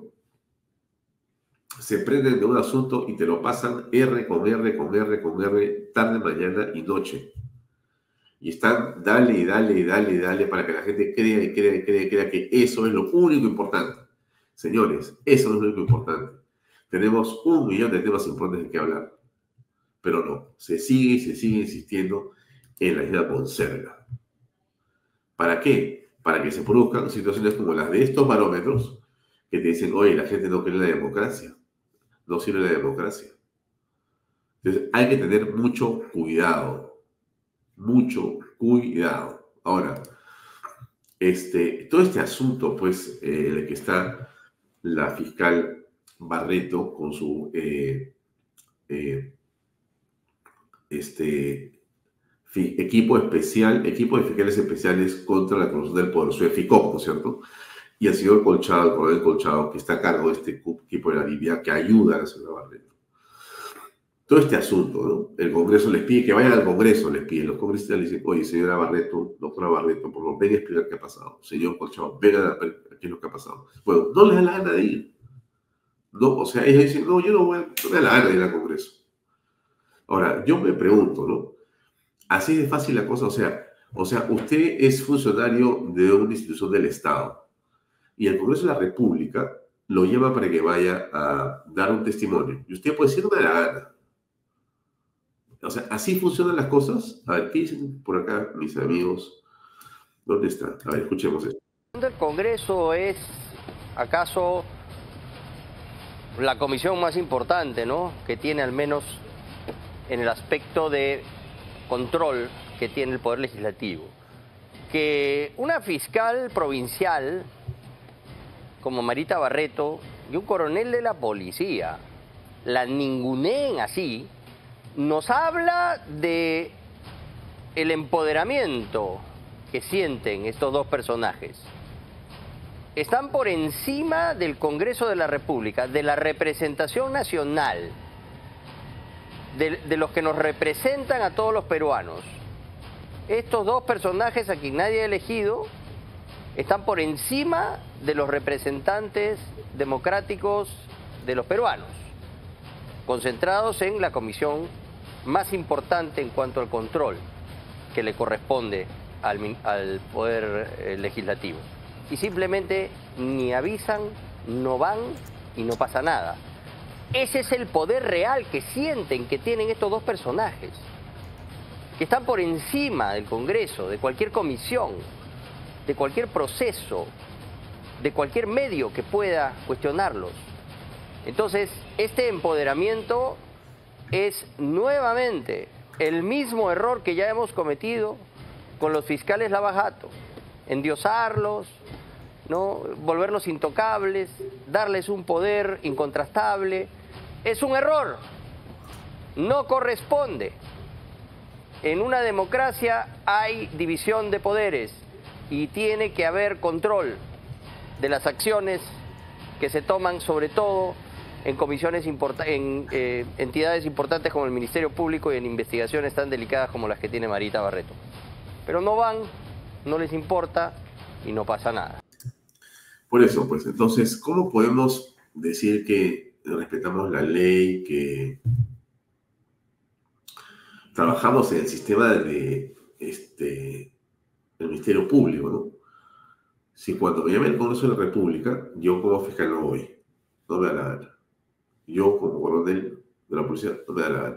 se prenden de un asunto y te lo pasan R con R, con R, con R, tarde, mañana y noche. Y están dale y dale y dale y dale para que la gente crea y crea y crea y crea que eso es lo único importante. Señores, eso no es lo único importante. Tenemos un millón de temas importantes de que hablar. Pero no, se sigue y se sigue insistiendo en la isla Poncerga. ¿Para qué? Para que se produzcan situaciones como las de estos barómetros que te dicen, oye, la gente no cree en la democracia. No sirve la democracia. Entonces hay que tener mucho cuidado. Mucho cuidado. Ahora, este, todo este asunto, pues, eh, en el que está la fiscal Barreto con su eh, eh, este, fi, equipo especial, equipo de fiscales especiales contra la corrupción del poder, su EFICOP, ¿no es cierto? Y el señor Colchado, el coronel Colchado, que está a cargo de este equipo de la Libia, que ayuda a la señora Barreto. Todo este asunto, ¿no? El Congreso les pide que vayan al Congreso, les piden. Los congresistas les dicen, oye, señora Barreto, doctora Barreto, por favor, venga a explicar qué ha pasado. Señor Colchado, venga a ver qué es lo que ha pasado. Bueno, no les da la gana de ir. No, o sea, ellos dicen, no, yo no voy, no me da la gana de ir al Congreso. Ahora, yo me pregunto, ¿no? Así de fácil la cosa, o sea, o sea, usted es funcionario de una institución del Estado y el Congreso de la República lo llama para que vaya a dar un testimonio. Y usted puede decir, no me da la gana. O sea, ¿así funcionan las cosas? A ver, ¿qué dicen por acá mis amigos? ¿Dónde está? A ver, escuchemos esto. ¿El Congreso es acaso la comisión más importante, ¿no? Que tiene, al menos en el aspecto de control que tiene el Poder Legislativo? Que una fiscal provincial como Marita Barreto y un coronel de la policía la ninguneen así, nos habla de el empoderamiento que sienten estos dos personajes. Están por encima del Congreso de la República, de la representación nacional, de, de los que nos representan a todos los peruanos. Estos dos personajes a quien nadie ha elegido están por encima de los representantes democráticos de los peruanos, concentrados en la Comisión más importante en cuanto al control que le corresponde al, al Poder eh, Legislativo. Y simplemente ni avisan, no van y no pasa nada. Ese es el poder real que sienten que tienen estos dos personajes, que están por encima del Congreso, de cualquier comisión, de cualquier proceso, de cualquier medio que pueda cuestionarlos. Entonces, este empoderamiento es nuevamente el mismo error que ya hemos cometido con los fiscales Lava Jato: endiosarlos, ¿no? Volverlos intocables, darles un poder incontrastable. Es un error, no corresponde. En una democracia hay división de poderes y tiene que haber control de las acciones que se toman, sobre todo en comisiones importantes, en eh, entidades importantes como el Ministerio Público y en investigaciones tan delicadas como las que tiene Marita Barreto. Pero no van, no les importa y no pasa nada. Por eso, pues, entonces, ¿cómo podemos decir que respetamos la ley, que trabajamos en el sistema de este, el Ministerio Público, ¿no? Si cuando me llame el Congreso de la República, yo como fiscal no voy, no me da la gana. Yo como coronel de la policía no me da la gana.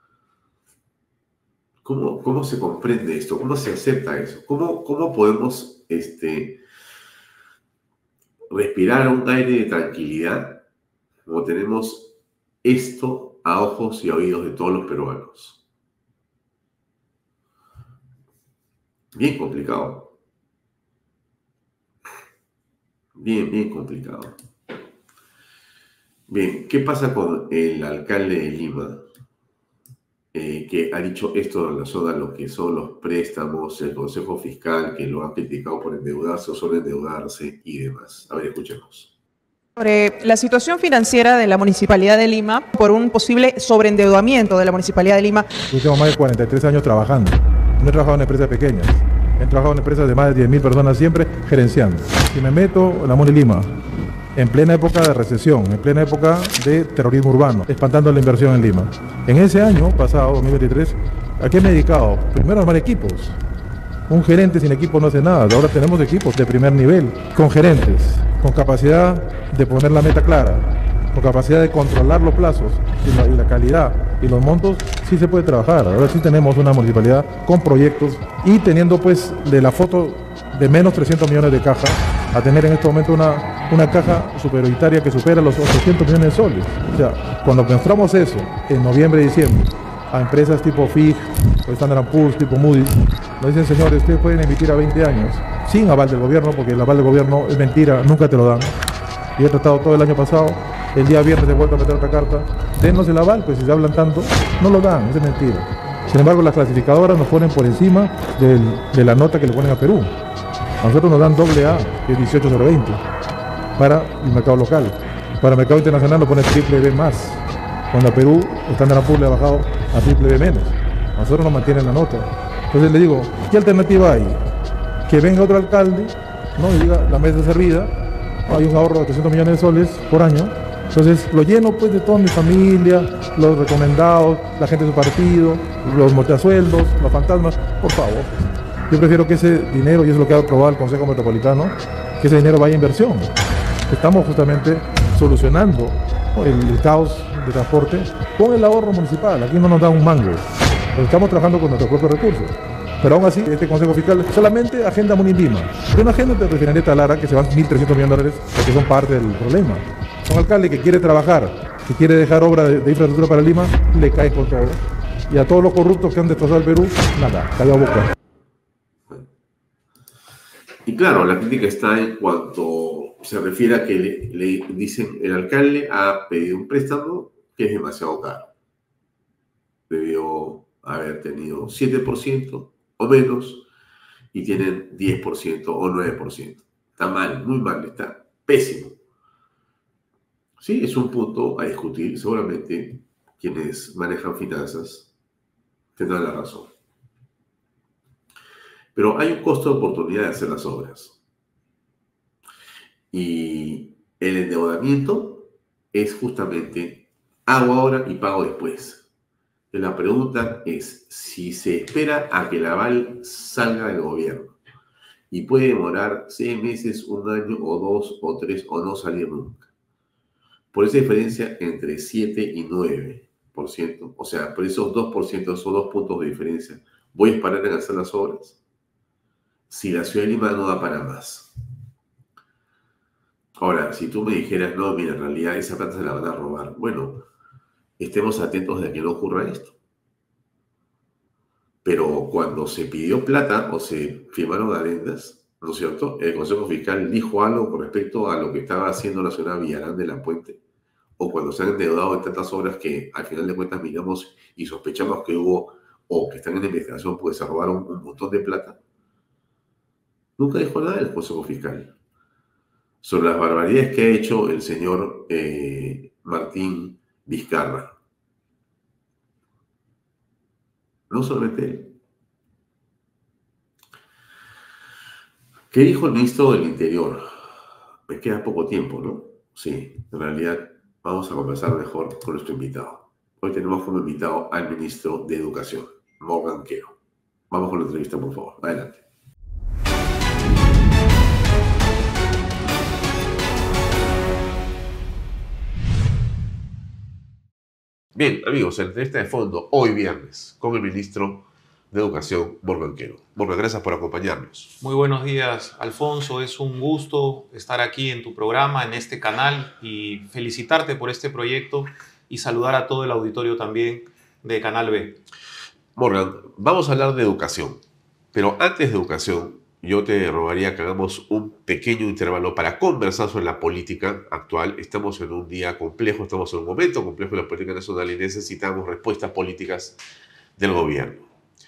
¿Cómo, cómo se comprende esto? ¿Cómo se acepta eso? ¿Cómo, cómo podemos este, respirar un aire de tranquilidad como tenemos esto a ojos y a oídos de todos los peruanos? Bien complicado. Bien, bien complicado. Bien, ¿qué pasa con el alcalde de Lima? Eh, que ha dicho esto en relación a lo que son los préstamos, el Consejo Fiscal, que lo ha criticado por endeudarse o sobreendeudarse y demás. A ver, escuchemos. Sobre la situación financiera de la Municipalidad de Lima por un posible sobreendeudamiento de la Municipalidad de Lima. Yo tengo más de cuarenta y tres años trabajando. No he trabajado en empresas pequeñas. He trabajado en empresas de más de diez mil personas, siempre gerenciando. Si me meto en la Muni Lima, en plena época de recesión, en plena época de terrorismo urbano, espantando la inversión en Lima. En ese año pasado, dos mil veintitrés, ¿a qué me he dedicado? Primero a armar equipos. Un gerente sin equipo no hace nada. Ahora tenemos equipos de primer nivel, con gerentes, con capacidad de poner la meta clara, con capacidad de controlar los plazos y la, y la calidad y los montos. Sí se puede trabajar. Ahora sí tenemos una municipalidad con proyectos y teniendo pues de la foto de menos trescientos millones de caja a tener en este momento una, una caja superavitaria que supera los ochocientos millones de soles. O sea, cuando mostramos eso en noviembre y diciembre a empresas tipo F I G o Standard and Poor's, tipo Moody's, nos dicen: señores, ustedes pueden emitir a veinte años sin aval del gobierno, porque el aval del gobierno es mentira, nunca te lo dan. Y he tratado todo el año pasado, el día viernes he vuelto a meter otra carta: denos el aval, pues si se hablan tanto, no lo dan, es mentira. Sin embargo, las clasificadoras nos ponen por encima del, de la nota que le ponen a Perú. A nosotros nos dan doble A, que es dieciocho sobre veinte, para el mercado local. Para el mercado internacional nos ponen triple B más, cuando a Perú Standard and Poor's le ha bajado a triple B menos. A nosotros nos mantienen la nota. Entonces le digo, ¿qué alternativa hay? Que venga otro alcalde, ¿no? Y diga: la mesa servida, hay un ahorro de trescientos millones de soles por año. Entonces lo lleno pues de toda mi familia, los recomendados, la gente de su partido, los multasueldos, los fantasmas. Por favor, yo prefiero que ese dinero, y es lo que ha aprobado el Consejo Metropolitano, que ese dinero vaya a inversión. Estamos justamente solucionando, ¿no?, el, el caos de transporte con el ahorro municipal. Aquí no nos da un mango, pero estamos trabajando con nuestros propios recursos. Pero aún así, este Consejo Fiscal solamente agenda Muni Lima. Es una agenda de refinería Talara que se van mil trescientos millones de dólares, porque son parte del problema. Un alcalde que quiere trabajar, que quiere dejar obra de, de infraestructura para Lima, le cae con todo. Y a todos los corruptos que han destrozado el Perú, nada, calla boca. Y claro, la crítica está en cuanto se refiere a que le, le dicen: el alcalde ha pedido un préstamo que es demasiado caro. Debió haber tenido siete por ciento o menos y tienen diez por ciento o nueve por ciento. Está mal, muy mal, está pésimo. Sí, es un punto a discutir. Seguramente quienes manejan finanzas tendrán la razón. Pero hay un costo de oportunidad de hacer las obras. Y el endeudamiento es justamente hago ahora y pago después. La pregunta es, si se espera a que el aval salga del gobierno y puede demorar seis meses, un año, o dos, o tres, o no salir nunca. Por esa diferencia entre siete y nueve por ciento, o sea, por esos dos por ciento, esos dos puntos de diferencia, ¿voy a esperar en hacer las obras? Si la ciudad de Lima no da para más. Ahora, si tú me dijeras, no, mira, en realidad esa plata se la van a robar, bueno, estemos atentos de que no ocurra esto. Pero cuando se pidió plata o se firmaron adendas, ¿no es cierto? El Consejo Fiscal dijo algo con respecto a lo que estaba haciendo la señora Villarán de la Puente, o cuando se han endeudado en tantas obras que al final de cuentas miramos y sospechamos que hubo, o que están en investigación porque se robaron un montón de plata. Nunca dijo nada el Consejo Fiscal sobre las barbaridades que ha hecho el señor eh, Martín Vizcarra. No solamente él. ¿Qué dijo el ministro del Interior? Me queda poco tiempo, ¿no? Sí, en realidad vamos a conversar mejor con nuestro invitado. Hoy tenemos como invitado al ministro de Educación, Morgan Quero. Vamos con la entrevista, por favor. Adelante. Bien, amigos, en entrevista de fondo, hoy viernes, con el ministro de Educación, Morgan Quero. Morgan, gracias por acompañarnos. Muy buenos días, Alfonso. Es un gusto estar aquí en tu programa, en este canal, y felicitarte por este proyecto y saludar a todo el auditorio también de Canal B. Morgan, vamos a hablar de educación, pero antes de educación, yo te rogaría que hagamos un pequeño intervalo para conversar sobre la política actual. Estamos en un día complejo, estamos en un momento complejo en la política nacional y necesitamos respuestas políticas del gobierno.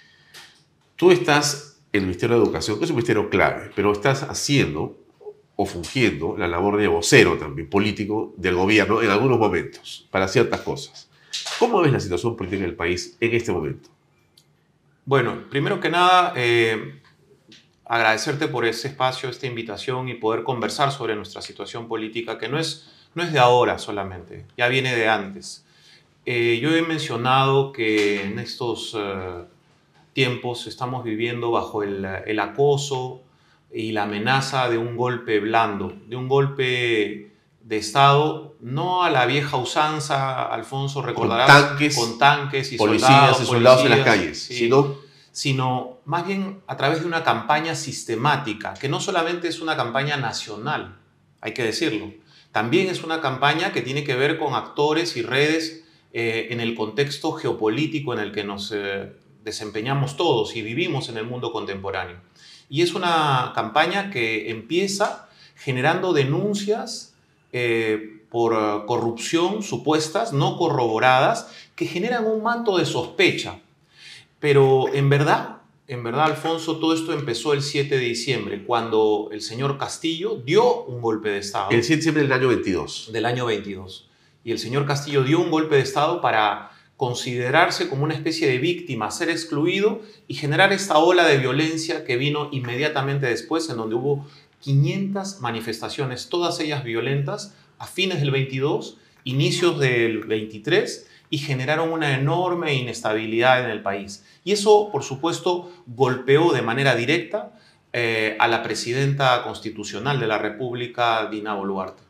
Tú estás en el Ministerio de Educación, que es un ministerio clave, pero estás haciendo o fungiendo la labor de vocero también político del gobierno en algunos momentos, para ciertas cosas. ¿Cómo ves la situación política del país en este momento? Bueno, primero que nada, eh, agradecerte por este espacio, esta invitación y poder conversar sobre nuestra situación política, que no es, no es de ahora solamente, ya viene de antes. Eh, yo he mencionado que en estos uh, tiempos estamos viviendo bajo el, el acoso y la amenaza de un golpe blando, de un golpe de Estado, no a la vieja usanza, Alfonso, recordarás, con tanques, con tanques y policías soldados, y soldados policías, en las calles, sí, sino... sino más bien a través de una campaña sistemática, que no solamente es una campaña nacional, hay que decirlo, también es una campaña que tiene que ver con actores y redes eh, en el contexto geopolítico en el que nos eh, desempeñamos todos y vivimos en el mundo contemporáneo. Y es una campaña que empieza generando denuncias eh, por uh, corrupción supuestas, no corroboradas, que generan un manto de sospecha. Pero en verdad, en verdad, Alfonso, todo esto empezó el siete de diciembre, cuando el señor Castillo dio un golpe de Estado. El siete de diciembre del año veintidós. Del año veintidós. Y el señor Castillo dio un golpe de Estado para considerarse como una especie de víctima, ser excluido y generar esta ola de violencia que vino inmediatamente después, en donde hubo quinientas manifestaciones, todas ellas violentas, a fines del veintidós, inicios del veintitrés, y generaron una enorme inestabilidad en el país. Y eso, por supuesto, golpeó de manera directa eh, a la presidenta constitucional de la República, Dina Boluarte.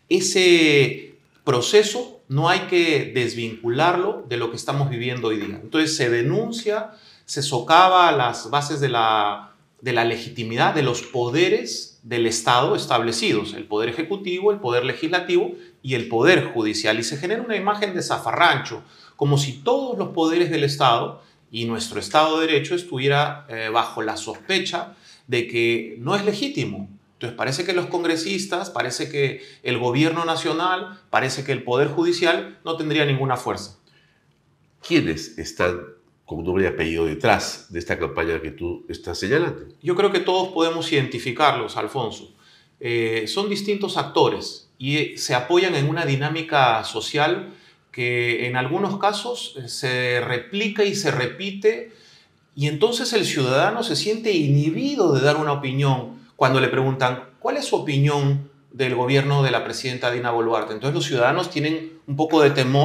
Ese proceso no hay que desvincularlo de lo que estamos viviendo hoy día. Entonces se denuncia, se socava las bases de la, de la legitimidad de los poderes del Estado establecidos, el Poder Ejecutivo, el Poder Legislativo y el Poder Judicial, y se genera una imagen de zafarrancho, como si todos los poderes del Estado y nuestro Estado de Derecho estuviera eh, bajo la sospecha de que no es legítimo. Entonces parece que los congresistas, parece que el gobierno nacional, parece que el Poder Judicial no tendría ninguna fuerza. ¿Quiénes están con nombre y apellido detrás de esta campaña que tú estás señalando? Yo creo que todos podemos identificarlos, Alfonso. Eh, son distintos actores y se apoyan en una dinámica social que en algunos casos se replica y se repite, y entonces el ciudadano se siente inhibido de dar una opinión cuando le preguntan ¿cuál es su opinión del gobierno de la presidenta Dina Boluarte? Entonces los ciudadanos tienen un poco de temor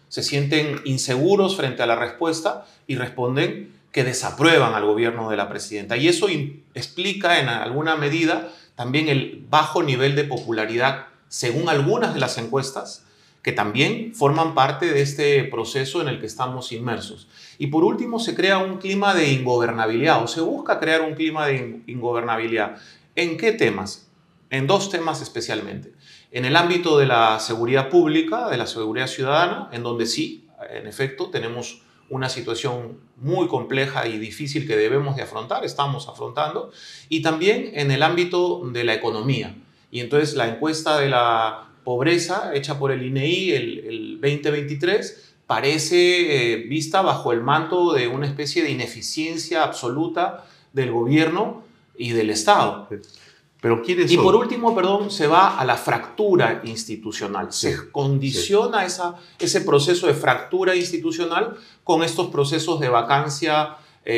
se sienten inseguros frente a la respuesta y responden que desaprueban al gobierno de la presidenta. Y eso explica en alguna medida también el bajo nivel de popularidad, según algunas de las encuestas, que también forman parte de este proceso en el que estamos inmersos. Y por último, se crea un clima de ingobernabilidad, o se busca crear un clima de ingobernabilidad. ¿En qué temas? En dos temas especialmente. En el ámbito de la seguridad pública, de la seguridad ciudadana, en donde sí, en efecto, tenemos una situación muy compleja y difícil que debemos de afrontar, estamos afrontando, y también en el ámbito de la economía. Y entonces la encuesta de la pobreza hecha por el I N E I el, el veinte veintitrés parece eh, vista bajo el manto de una especie de ineficiencia absoluta del gobierno y del Estado. Pero ¿quiénes y son? por último, perdón, se va a la fractura institucional. Sí, se condiciona sí. esa, ese proceso de fractura institucional con estos procesos de vacancia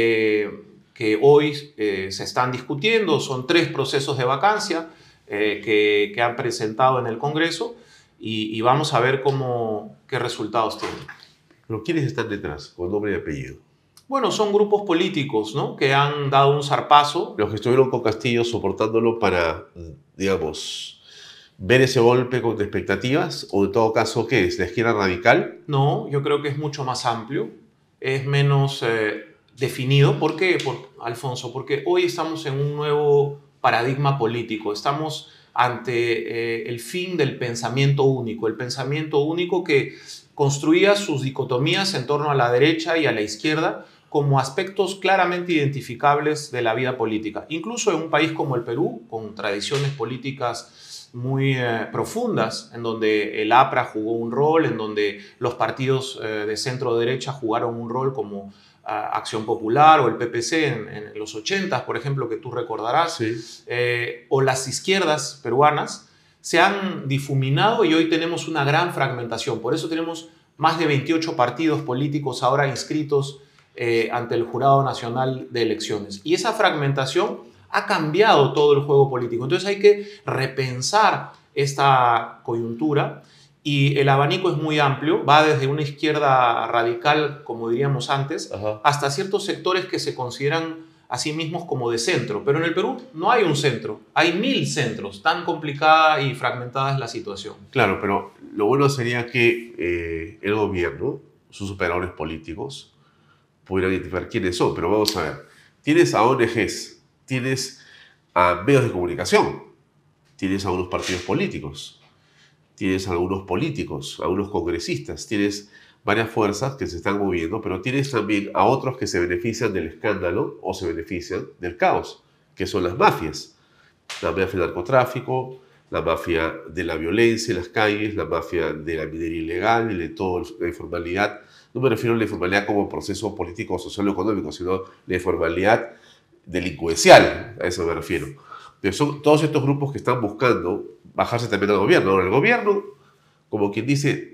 eh, que hoy eh, se están discutiendo. Son tres procesos de vacancia eh, que, que han presentado en el Congreso y, y vamos a ver cómo, qué resultados tienen. ¿Pero quiénes están detrás, con nombre y apellido? Bueno, son grupos políticos, ¿no?, que han dado un zarpazo. Los que estuvieron con Castillo soportándolo para, digamos, ver ese golpe con expectativas, o en todo caso, ¿qué es? ¿La izquierda radical? No, yo creo que es mucho más amplio, es menos eh, definido. ¿Por qué, Por, Alfonso? Porque hoy estamos en un nuevo paradigma político, estamos ante eh, el fin del pensamiento único, el pensamiento único que construía sus dicotomías en torno a la derecha y a la izquierda como aspectos claramente identificables de la vida política. Incluso en un país como el Perú, con tradiciones políticas muy eh, profundas, en donde el A P R A jugó un rol, en donde los partidos eh, de centro-derecha jugaron un rol como uh, Acción Popular o el P P C en, en los ochentas, por ejemplo, que tú recordarás, Sí. eh, o las izquierdas peruanas, se han difuminado y hoy tenemos una gran fragmentación. Por eso tenemos más de veintiocho partidos políticos ahora inscritos eh, ante el Jurado Nacional de Elecciones. Y esa fragmentación ha cambiado todo el juego político. Entonces hay que repensar esta coyuntura y el abanico es muy amplio. Va desde una izquierda radical, como diríamos antes, Ajá. hasta ciertos sectores que se consideran a sí mismos como de centro. Pero en el Perú no hay un centro, hay mil centros. Tan complicada y fragmentada es la situación. Claro, pero lo bueno sería que eh, el gobierno, sus operadores políticos, pudieran identificar quiénes son. Pero vamos a ver, tienes a O N Ges, tienes a medios de comunicación, tienes a unos partidos políticos, tienes a algunos políticos, a unos congresistas, tienes varias fuerzas que se están moviendo, pero tienes también a otros que se benefician del escándalo o se benefician del caos, que son las mafias. La mafia del narcotráfico, la mafia de la violencia en las calles, la mafia de la minería ilegal y de toda la informalidad. No me refiero a la informalidad como proceso político o social o económico, sino la informalidad delincuencial, a eso me refiero. Pero son todos estos grupos que están buscando bajarse también al gobierno. Ahora, el gobierno, como quien dice,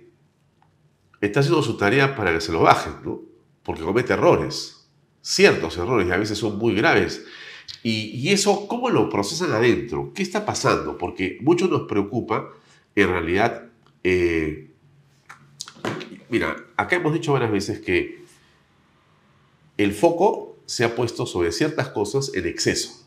está haciendo su tarea para que se lo bajen, ¿no? Porque comete errores, ciertos errores, y a veces son muy graves. Y, y eso, ¿cómo lo procesan adentro? ¿Qué está pasando? Porque mucho nos preocupa, en realidad, eh, mira, acá hemos dicho varias veces que el foco se ha puesto sobre ciertas cosas en exceso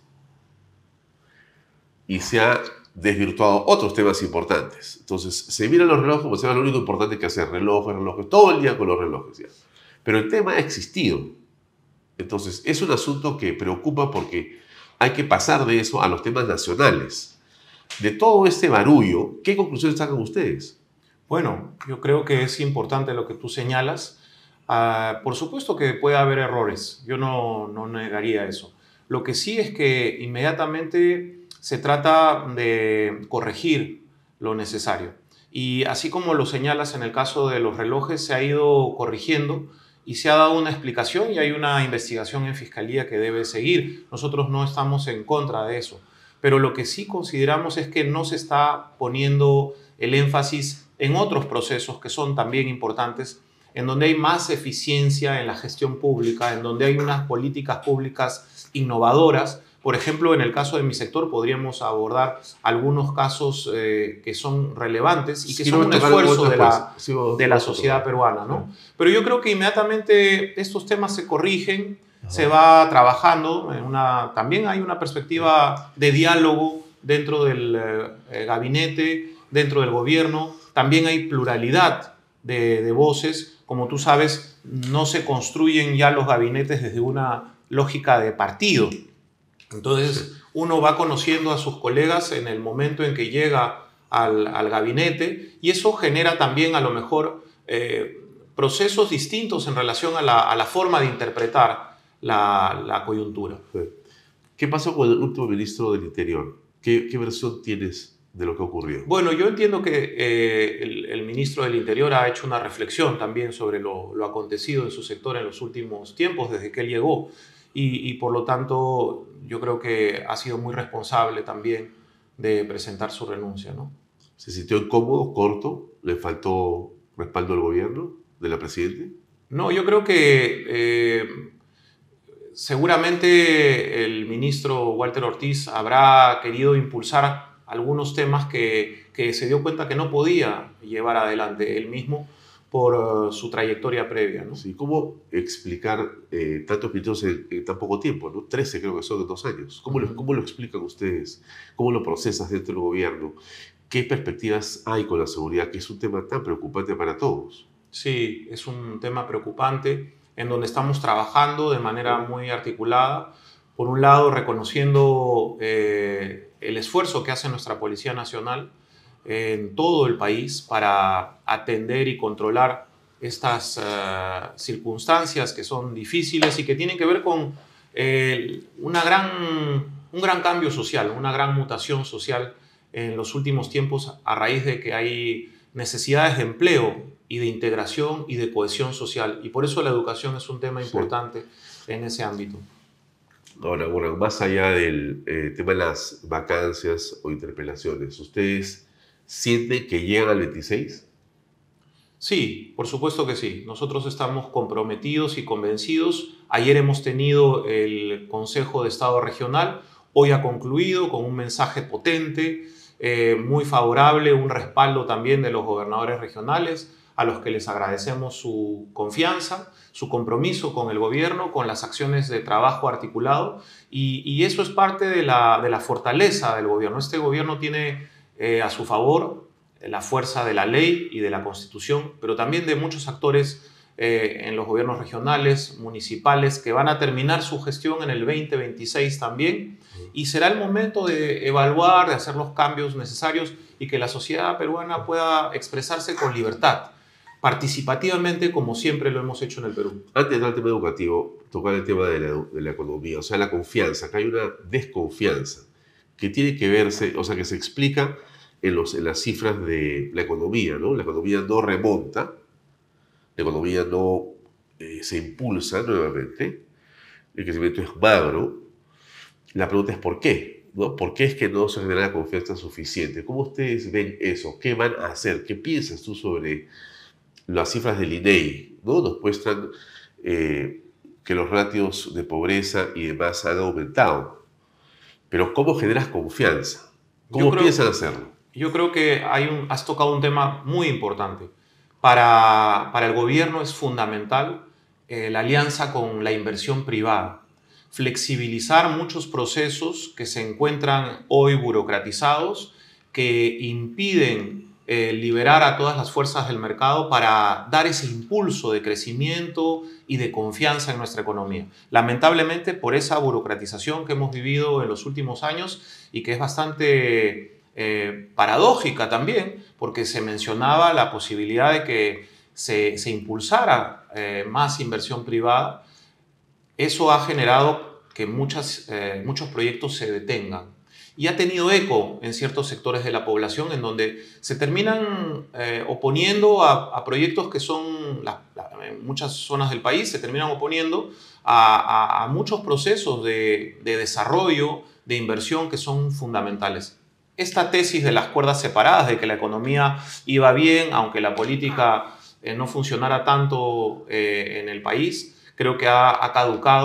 y se ha desvirtuado otros temas importantes. Entonces, se miran los relojes como si fuera lo único importante que hacer, relojes, relojes, todo el día con los relojes. ¿Ya? Pero el tema ha existido. Entonces, es un asunto que preocupa porque hay que pasar de eso a los temas nacionales. De todo este barullo, ¿qué conclusiones sacan ustedes? Bueno, yo creo que es importante lo que tú señalas. Uh, por supuesto que puede haber errores, yo no, no negaría eso. Lo que sí es que inmediatamente se trata de corregir lo necesario. Y así como lo señalas en el caso de los relojes, se ha ido corrigiendo y se ha dado una explicación y hay una investigación en Fiscalía que debe seguir. Nosotros no estamos en contra de eso. Pero lo que sí consideramos es que no se está poniendo el énfasis en otros procesos que son también importantes, en donde hay más eficiencia en la gestión pública, en donde hay unas políticas públicas innovadoras Por ejemplo, en el caso de mi sector podríamos abordar algunos casos eh, que son relevantes y que sí, son un esfuerzo de la, sí, de la sociedad peruana, ¿no? Pero yo creo que inmediatamente estos temas se corrigen, ajá, se va trabajando. En una, también hay una perspectiva de diálogo dentro del eh, gabinete, dentro del gobierno. También hay pluralidad de, de voces. Como tú sabes, no se construyen ya los gabinetes desde una lógica de partido. Entonces, uno va conociendo a sus colegas en el momento en que llega al, al gabinete, y eso genera también a lo mejor eh, procesos distintos en relación a la, a la forma de interpretar la, la coyuntura. ¿Qué pasó con el último ministro del Interior? ¿Qué, qué versión tienes de lo que ocurrió? Bueno, yo entiendo que eh, el, el ministro del Interior ha hecho una reflexión también sobre lo, lo acontecido en su sector en los últimos tiempos, desde que él llegó. Y, y por lo tanto yo creo que ha sido muy responsable también de presentar su renuncia, ¿no? ¿Se sintió incómodo, corto? ¿Le faltó respaldo del gobierno, de la presidenta? No, yo creo que eh, seguramente el ministro Walter Ortiz habrá querido impulsar algunos temas que, que se dio cuenta que no podía llevar adelante él mismo por uh, su trayectoria previa, ¿no? Sí, ¿cómo explicar eh, tantos ministros en, en tan poco tiempo, ¿no? trece creo que son en dos años. ¿Cómo, uh-huh. lo, ¿Cómo lo explican ustedes? ¿Cómo lo procesas dentro del gobierno? ¿Qué perspectivas hay con la seguridad, que es un tema tan preocupante para todos? Sí, es un tema preocupante en donde estamos trabajando de manera muy articulada. Por un lado, reconociendo eh, el esfuerzo que hace nuestra Policía Nacional en todo el país para atender y controlar estas uh, circunstancias que son difíciles y que tienen que ver con eh, una gran, un gran cambio social, una gran mutación social en los últimos tiempos a raíz de que hay necesidades de empleo y de integración y de cohesión social. Y por eso la educación es un tema importante sí. en ese ámbito. Ahora, bueno, más allá del eh, tema de las vacancias o interpelaciones, ¿ustedes sienten que llegan al veintiséis? Sí, por supuesto que sí. Nosotros estamos comprometidos y convencidos. Ayer hemos tenido el Consejo de Estado Regional, hoy ha concluido con un mensaje potente, eh, muy favorable, un respaldo también de los gobernadores regionales, a los que les agradecemos su confianza, su compromiso con el gobierno, con las acciones de trabajo articulado, y, y eso es parte de la, de la fortaleza del gobierno. Este gobierno tiene eh, a su favor la fuerza de la ley y de la Constitución, pero también de muchos actores eh, en los gobiernos regionales, municipales, que van a terminar su gestión en el veinte veintiséis también, y será el momento de evaluar, de hacer los cambios necesarios y que la sociedad peruana pueda expresarse con libertad, participativamente, como siempre lo hemos hecho en el Perú. Antes del tema educativo, tocar el tema de la, de la economía, o sea, la confianza. Acá hay una desconfianza que tiene que verse, o sea, que se explica en, los, en las cifras de la economía, ¿no? La economía no remonta, la economía no eh, se impulsa nuevamente, el crecimiento es magro. La pregunta es ¿por qué? ¿No? ¿Por qué es que no se genera la confianza suficiente? ¿Cómo ustedes ven eso? ¿Qué van a hacer? ¿Qué piensas tú sobre las cifras del I N E I? ¿No? Nos muestran eh, que los ratios de pobreza y demás han aumentado. Pero ¿cómo generas confianza? ¿Cómo creo, piensan hacerlo? Yo creo que hay un, has tocado un tema muy importante. Para, para el gobierno es fundamental eh, la alianza con la inversión privada. Flexibilizar muchos procesos que se encuentran hoy burocratizados, que impiden eh, liberar a todas las fuerzas del mercado para dar ese impulso de crecimiento y de confianza en nuestra economía. Lamentablemente, por esa burocratización que hemos vivido en los últimos años y que es bastante eh, paradójica también, porque se mencionaba la posibilidad de que se, se impulsara eh, más inversión privada, eso ha generado que muchas, eh, muchos proyectos se detengan y ha tenido eco en ciertos sectores de la población en donde se terminan eh, oponiendo a, a proyectos que son, la, la, en muchas zonas del país se terminan oponiendo a, a, a muchos procesos de, de desarrollo, de inversión que son fundamentales. Esta tesis de las cuerdas separadas, de que la economía iba bien, aunque la política eh, no funcionara tanto eh, en el país, creo que ha, ha caducado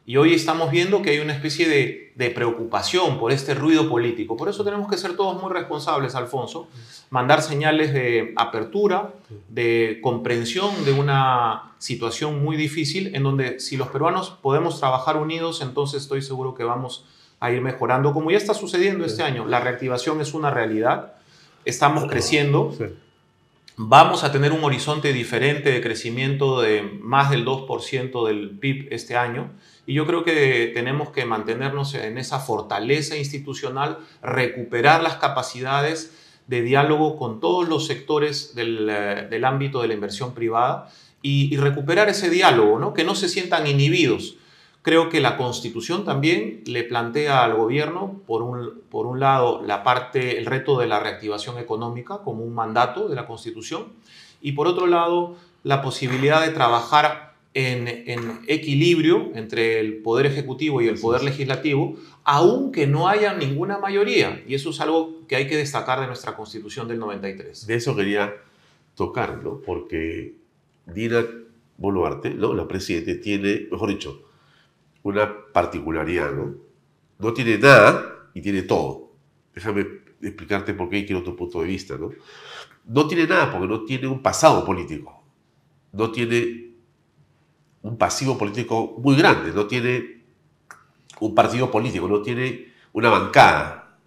Y hoy estamos viendo que hay una especie de, de preocupación por este ruido político. Por eso tenemos que ser todos muy responsables, Alfonso, mandar señales de apertura, de comprensión de una situación muy difícil, en donde si los peruanos podemos trabajar unidos, entonces estoy seguro que vamos a ir mejorando, como ya está sucediendo este año. La reactivación es una realidad, estamos creciendo. Sí. Vamos a tener un horizonte diferente de crecimiento de más del dos por ciento del P I B este año, y yo creo que tenemos que mantenernos en esa fortaleza institucional, recuperar las capacidades de diálogo con todos los sectores del, del ámbito de la inversión privada y, y recuperar ese diálogo, ¿no? Que no se sientan inhibidos. Creo que la Constitución también le plantea al gobierno, por un, por un lado, la parte, el reto de la reactivación económica como un mandato de la Constitución, y por otro lado, la posibilidad de trabajar en, en equilibrio entre el Poder Ejecutivo y el Poder Legislativo, aunque no haya ninguna mayoría. Y eso es algo que hay que destacar de nuestra Constitución del noventa y tres. De eso quería tocar, ¿no? Porque Dina Boluarte, ¿no? La presidenta, tiene, mejor dicho, una particularidad, ¿no? No tiene nada y tiene todo. Déjame explicarte por qué quiero tu punto de vista, ¿no? No tiene nada porque no tiene un pasado político. No tiene un pasivo político muy grande. No tiene un partido político. No tiene una bancada.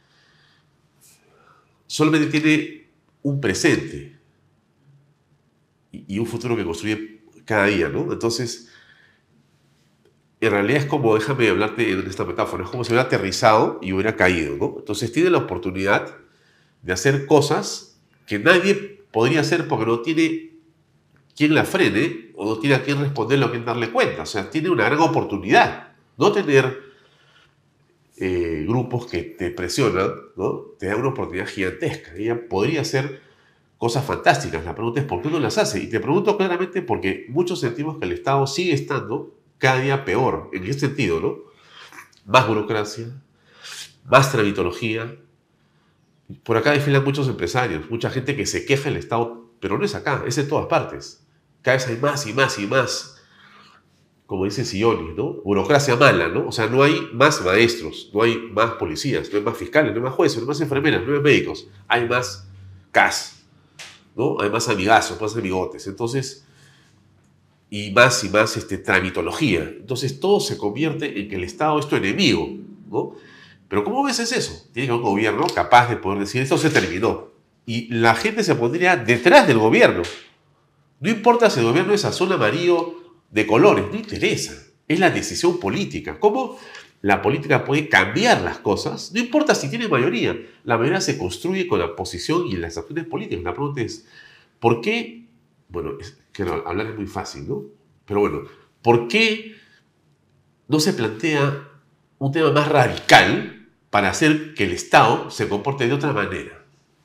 Solamente tiene un presente y un futuro que construye cada día, ¿no? Entonces, en realidad es como, déjame hablarte en esta metáfora, es como si hubiera aterrizado y hubiera caído, ¿no? Entonces tiene la oportunidad de hacer cosas que nadie podría hacer porque no tiene quien la frene o no tiene a quien responderle o a quien darle cuenta. O sea, tiene una gran oportunidad. No tener eh, grupos que te presionan, ¿no? Te da una oportunidad gigantesca. Ella podría hacer cosas fantásticas. La pregunta es ¿por qué no las hace? Y te pregunto claramente porque muchos sentimos que el Estado sigue estando cada día peor, en ese sentido, ¿no? Más burocracia, más tramitología. Por acá desfilan muchos empresarios, mucha gente que se queja del Estado, pero no es acá, es en todas partes. Cada vez hay más y más y más, como dice Silloni, ¿no? Burocracia mala, ¿no? O sea, no hay más maestros, no hay más policías, no hay más fiscales, no hay más jueces, no hay más enfermeras, no hay más médicos, hay más C A S, ¿no? Hay más amigazos, más amigotes. Entonces, y más y más este, tramitología. Entonces todo se convierte en que el Estado es tu enemigo, ¿no? Pero ¿cómo ves es eso? Tiene que haber un gobierno capaz de poder decir esto se terminó. Y la gente se pondría detrás del gobierno. No importa si el gobierno es azul, amarillo, de colores, no interesa. Es la decisión política. ¿Cómo la política puede cambiar las cosas? No importa si tiene mayoría. La mayoría se construye con la posición y las acciones políticas. La pregunta es, ¿por qué? Bueno, es, claro, hablar es muy fácil, ¿no? Pero bueno, ¿por qué no se plantea un tema más radical para hacer que el Estado se comporte de otra manera?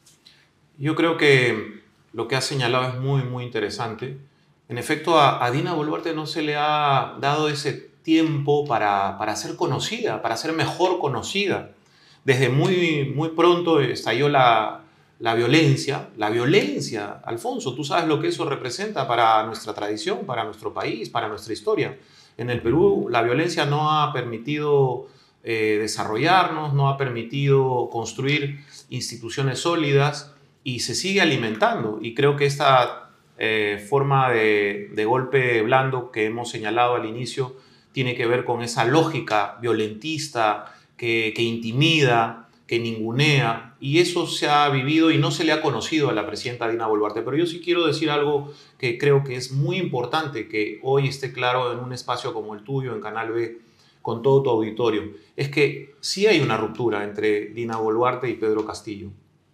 Yo creo que lo que has señalado es muy, muy interesante. En efecto, a, a Dina Boluarte no se le ha dado ese tiempo para, para ser conocida, para ser mejor conocida. Desde muy, muy pronto estalló la, la violencia. La violencia, Alfonso, tú sabes lo que eso representa para nuestra tradición, para nuestro país, para nuestra historia. En el Perú, la violencia no ha permitido eh, desarrollarnos, no ha permitido construir instituciones sólidas, y se sigue alimentando. Y creo que esta eh, forma de, de golpe blando que hemos señalado al inicio tiene que ver con esa lógica violentista que, que intimida, que ningunea, y eso se ha vivido y no se le ha conocido a la presidenta Dina Boluarte. Pero yo sí quiero decir algo que creo que es muy importante que hoy esté claro en un espacio como el tuyo, en Canal B, con todo tu auditorio. Es que sí hay una ruptura entre Dina Boluarte y Pedro Castillo.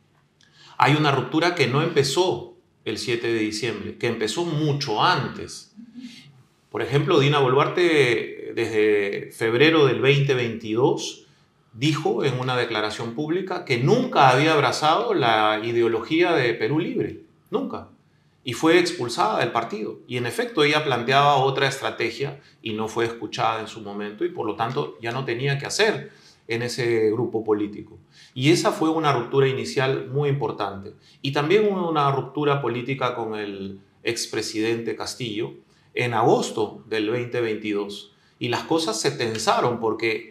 Hay una ruptura que no empezó el siete de diciembre, que empezó mucho antes. Por ejemplo, Dina Boluarte desde febrero del veinte veintidós dijo en una declaración pública que nunca había abrazado la ideología de Perú Libre, nunca. Y fue expulsada del partido. Y en efecto ella planteaba otra estrategia y no fue escuchada en su momento y por lo tanto ya no tenía que hacer en ese grupo político. Y esa fue una ruptura inicial muy importante. Y también una ruptura política con el expresidente Castillo en agosto del veinte veintidós. y las cosas se tensaron porque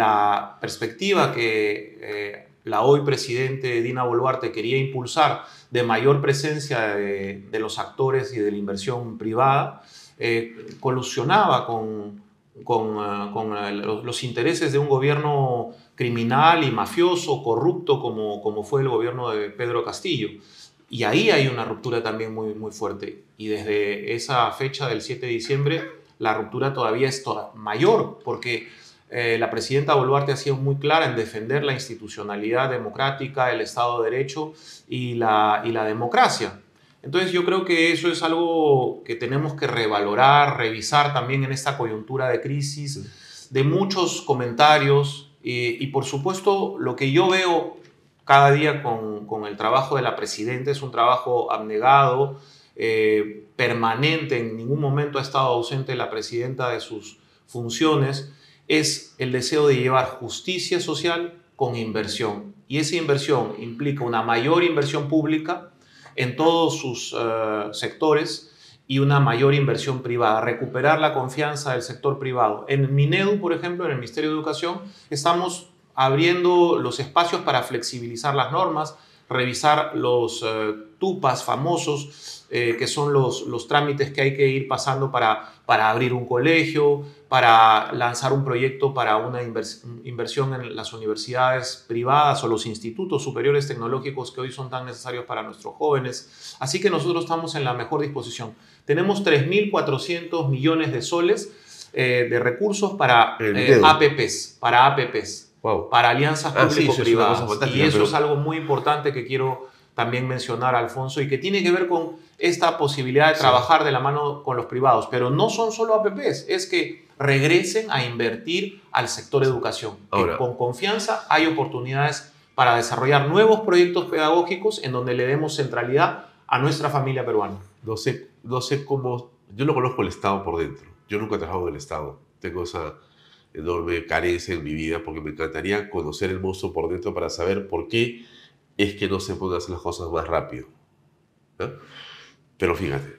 la perspectiva que eh, la hoy presidente Dina Boluarte quería impulsar de mayor presencia de, de los actores y de la inversión privada eh, colusionaba con, con, uh, con uh, los, los intereses de un gobierno criminal y mafioso, corrupto como, como fue el gobierno de Pedro Castillo. Y ahí hay una ruptura también muy, muy fuerte. Y desde esa fecha del siete de diciembre, la ruptura todavía es toda mayor, porque eh, la presidenta Boluarte ha sido muy clara en defender la institucionalidad democrática, el Estado de Derecho y la, y la democracia. Entonces yo creo que eso es algo que tenemos que revalorar, revisar también en esta coyuntura de crisis, de muchos comentarios y, y por supuesto lo que yo veo cada día con, con el trabajo de la presidenta es un trabajo abnegado, eh, permanente, en ningún momento ha estado ausente la presidenta de sus funciones, es el deseo de llevar justicia social con inversión. Y esa inversión implica una mayor inversión pública en todos sus uh, sectores y una mayor inversión privada, recuperar la confianza del sector privado. En Minedu, por ejemplo, en el Ministerio de Educación, estamos abriendo los espacios para flexibilizar las normas, revisar los uh, tupas famosos, eh, que son los, los trámites que hay que ir pasando para, para abrir un colegio, para lanzar un proyecto para una invers inversión en las universidades privadas o los institutos superiores tecnológicos que hoy son tan necesarios para nuestros jóvenes. Así que nosotros estamos en la mejor disposición. Tenemos tres mil cuatrocientos millones de soles eh, de recursos para eh, A P Ps, para A P Ps. Wow. Para alianzas ah, público-privadas. Sí, y eso pero... es algo muy importante que quiero también mencionar, Alfonso, y que tiene que ver con esta posibilidad de trabajar sí. de la mano con los privados. Pero no son solo A P Ps, es que regresen a invertir al sector educación. Ahora, que con confianza hay oportunidades para desarrollar nuevos proyectos pedagógicos en donde le demos centralidad a nuestra familia peruana. No sé, no sé cómo... Yo no conozco el Estado por dentro. Yo nunca he trabajado en el Estado. Tengo esa enorme carencia en mi vida porque me encantaría conocer el monstruo por dentro para saber por qué es que no se pueden hacer las cosas más rápido, ¿no? Pero fíjate,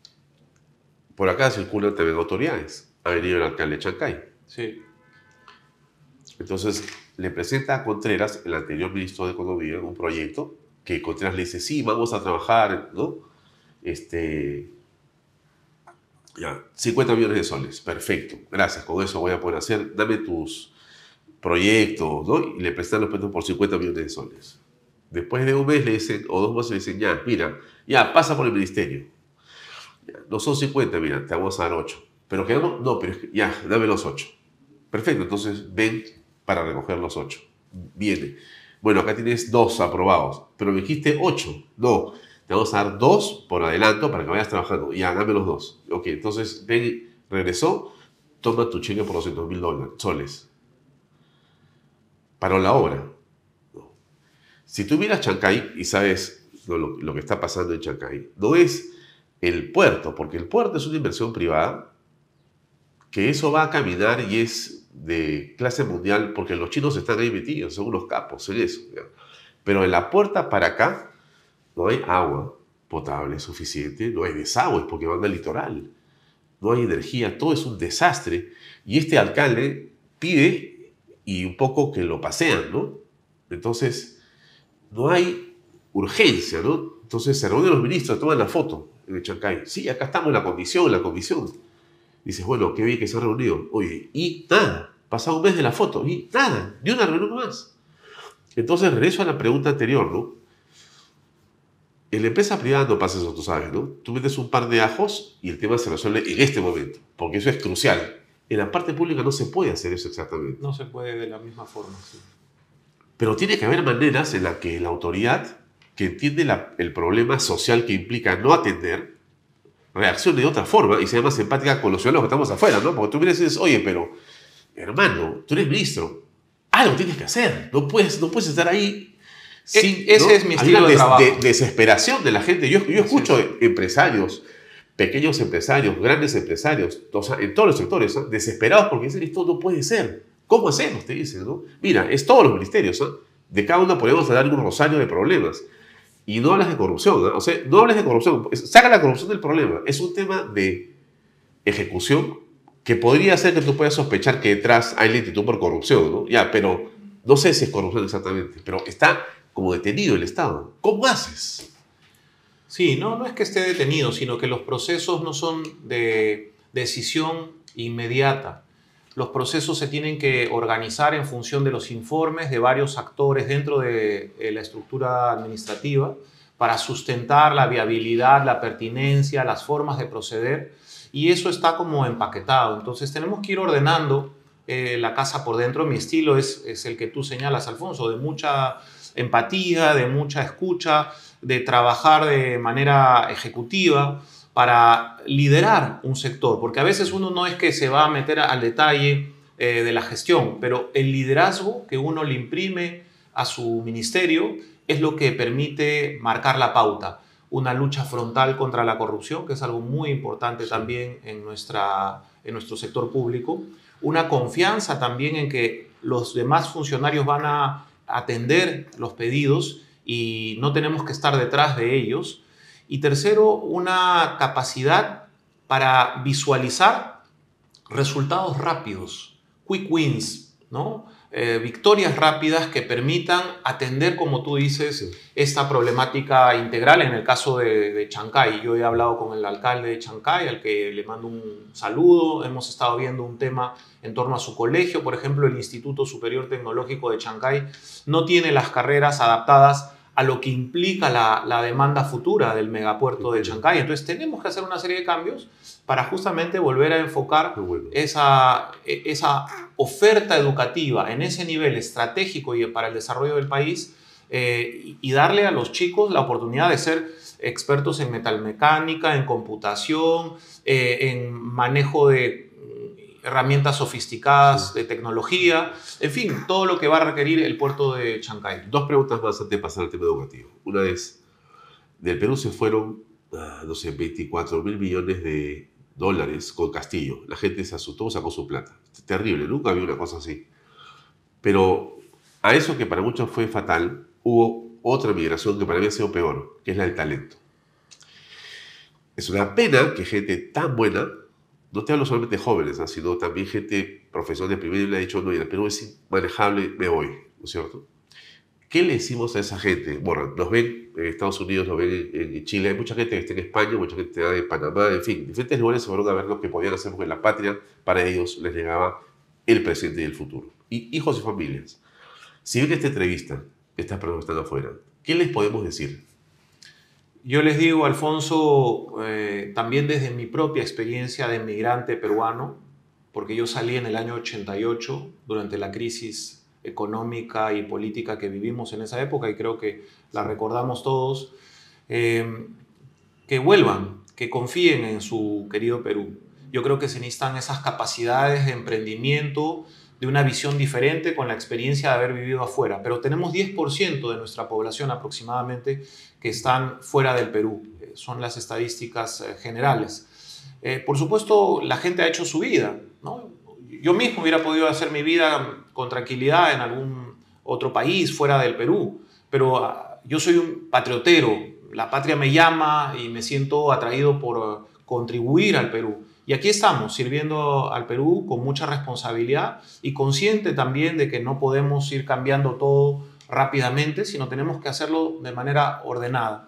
por acá circulan también autoridades. Ha venido el alcalde de Chancay. Sí. Entonces le presenta a Contreras, el anterior ministro de Economía, un proyecto que Contreras le dice, sí, vamos a trabajar, ¿no? Este... Ya, cincuenta millones de soles, perfecto, gracias, con eso voy a poder hacer, dame tus proyectos, ¿no? Y le prestan los proyectos por cincuenta millones de soles. Después de un mes le dicen, o dos meses le dicen, ya, mira, ya, pasa por el ministerio. Ya, no son cincuenta, mira, te vamos a dar ocho. Pero quedamos, no, pero ya, dame los ocho. Perfecto, entonces ven para recoger los ocho. Viene. Bueno, acá tienes dos aprobados, pero me dijiste ocho. No. Te vamos a dar dos por adelanto para que vayas trabajando. Ya, dame los dos. Ok, entonces, ven, regresó, toma tu cheque por doscientos mil soles. Paró la obra. No. Si tú miras Chancay y sabes no, lo, lo que está pasando en Chancay, no es el puerto, porque el puerto es una inversión privada, que eso va a caminar y es de clase mundial, porque los chinos están ahí metidos, son unos capos en eso. ¿Ya? Pero en la puerta para acá, no hay agua potable suficiente, no hay desagües porque van al litoral, no hay energía, todo es un desastre. Y este alcalde pide y un poco que lo pasean, ¿no? Entonces, no hay urgencia, ¿no? Entonces se reúnen los ministros, toman la foto en el Chancay. Sí, acá estamos en la comisión, en la comisión. Dices, bueno, qué bien que se han reunido. Oye, y nada, pasa un mes de la foto, y nada, ni una reunión más. Entonces regreso a la pregunta anterior, ¿no? En la empresa privada no pasa eso, tú sabes, ¿no? Tú metes un par de ajos y el tema se resuelve en este momento, porque eso es crucial. En la parte pública no se puede hacer eso exactamente. No se puede de la misma forma, sí. Pero tiene que haber maneras en las que la autoridad, que entiende la, el problema social que implica no atender, reaccione de otra forma y sea más empática con los ciudadanos que estamos afuera, ¿no? Porque tú vienes y dices, oye, pero, hermano, tú eres ministro, algo tienes que hacer, no puedes, no puedes estar ahí. Sí, ese ¿no? es mi estilo de des trabajo. De desesperación de la gente. Yo, yo escucho sí. empresarios, pequeños empresarios, grandes empresarios, o sea, en todos los sectores, ¿no? Desesperados porque dicen, esto no puede ser. ¿Cómo hacemos? Te dicen, ¿no? Mira, es todos los ministerios, ¿no? De cada uno podemos dar un rosario de problemas. Y no hablas de corrupción, ¿no? O sea, no hables de corrupción. Saca la corrupción del problema. Es un tema de ejecución que podría ser que tú puedas sospechar que detrás hay lentitud por corrupción, ¿no? Ya, pero no sé si es corrupción exactamente, pero está como detenido el Estado. ¿Cómo haces? Sí, no, no es que esté detenido, sino que los procesos no son de decisión inmediata. Los procesos se tienen que organizar en función de los informes de varios actores dentro de la estructura administrativa para sustentar la viabilidad, la pertinencia, las formas de proceder, y eso está como empaquetado. Entonces tenemos que ir ordenando eh, la casa por dentro. Mi estilo es, es el que tú señalas, Alfonso, de mucha empatía, de mucha escucha, de trabajar de manera ejecutiva para liderar un sector, porque a veces uno no es que se va a meter al detalle eh, de la gestión, pero el liderazgo que uno le imprime a su ministerio es lo que permite marcar la pauta. Una lucha frontal contra la corrupción, que es algo muy importante también en, nuestra, en nuestro sector público. Una confianza también en que los demás funcionarios van a atender los pedidos y no tenemos que estar detrás de ellos. Y tercero, una capacidad para visualizar resultados rápidos, quick wins, ¿no? Eh, victorias rápidas que permitan atender, como tú dices, esta problemática integral. En el caso de, de Chancay, yo he hablado con el alcalde de Chancay, al que le mando un saludo. Hemos estado viendo un tema en torno a su colegio. Por ejemplo, el Instituto Superior Tecnológico de Chancay no tiene las carreras adaptadas a lo que implica la, la demanda futura del megapuerto de Chancay. Entonces tenemos que hacer una serie de cambios para justamente volver a enfocar bueno. esa, esa oferta educativa en ese nivel estratégico y para el desarrollo del país eh, y darle a los chicos la oportunidad de ser expertos en metalmecánica, en computación, eh, en manejo de herramientas sofisticadas sí. de tecnología, en fin, todo lo que va a requerir el puerto de Chancay. Dos preguntas más antes de pasar al tema educativo. Una es, del Perú se fueron, uh, no sé, veinticuatro mil millones de dólares con Castillo. La gente se asustó, sacó su plata. Terrible, nunca había una cosa así. Pero a eso que para muchos fue fatal, hubo otra migración que para mí ha sido peor, que es la del talento. Es una pena que gente tan buena, no te hablo solamente de jóvenes, ¿no? sino también gente profesional de primera y le ha dicho, no, el Perú es inmanejable, me voy, ¿no es cierto? ¿Qué le decimos a esa gente? Bueno, nos ven en Estados Unidos, nos ven en, en Chile, hay mucha gente que está en España, mucha gente está en Panamá, en fin, diferentes lugares se fueron a ver lo que podían hacer porque la patria para ellos les llegaba el presente y el futuro. Y hijos y familias. Si ven esta entrevista, estas personas están afuera, ¿qué les podemos decir? Yo les digo, Alfonso, eh, también desde mi propia experiencia de migrante peruano, porque yo salí en el año ochenta y ocho durante la crisis económica y política que vivimos en esa época, y creo que la recordamos todos, eh, que vuelvan, que confíen en su querido Perú. Yo creo que se necesitan esas capacidades de emprendimiento, de una visión diferente con la experiencia de haber vivido afuera. Pero tenemos diez por ciento de nuestra población aproximadamente que están fuera del Perú. Eh, son las estadísticas eh, generales. Eh, por supuesto, la gente ha hecho su vida, ¿no? Yo mismo hubiera podido hacer mi vida con tranquilidad en algún otro país fuera del Perú, pero uh, yo soy un patriotero. La patria me llama y me siento atraído por uh, contribuir al Perú. Y aquí estamos, sirviendo al Perú con mucha responsabilidad y consciente también de que no podemos ir cambiando todo rápidamente, sino tenemos que hacerlo de manera ordenada.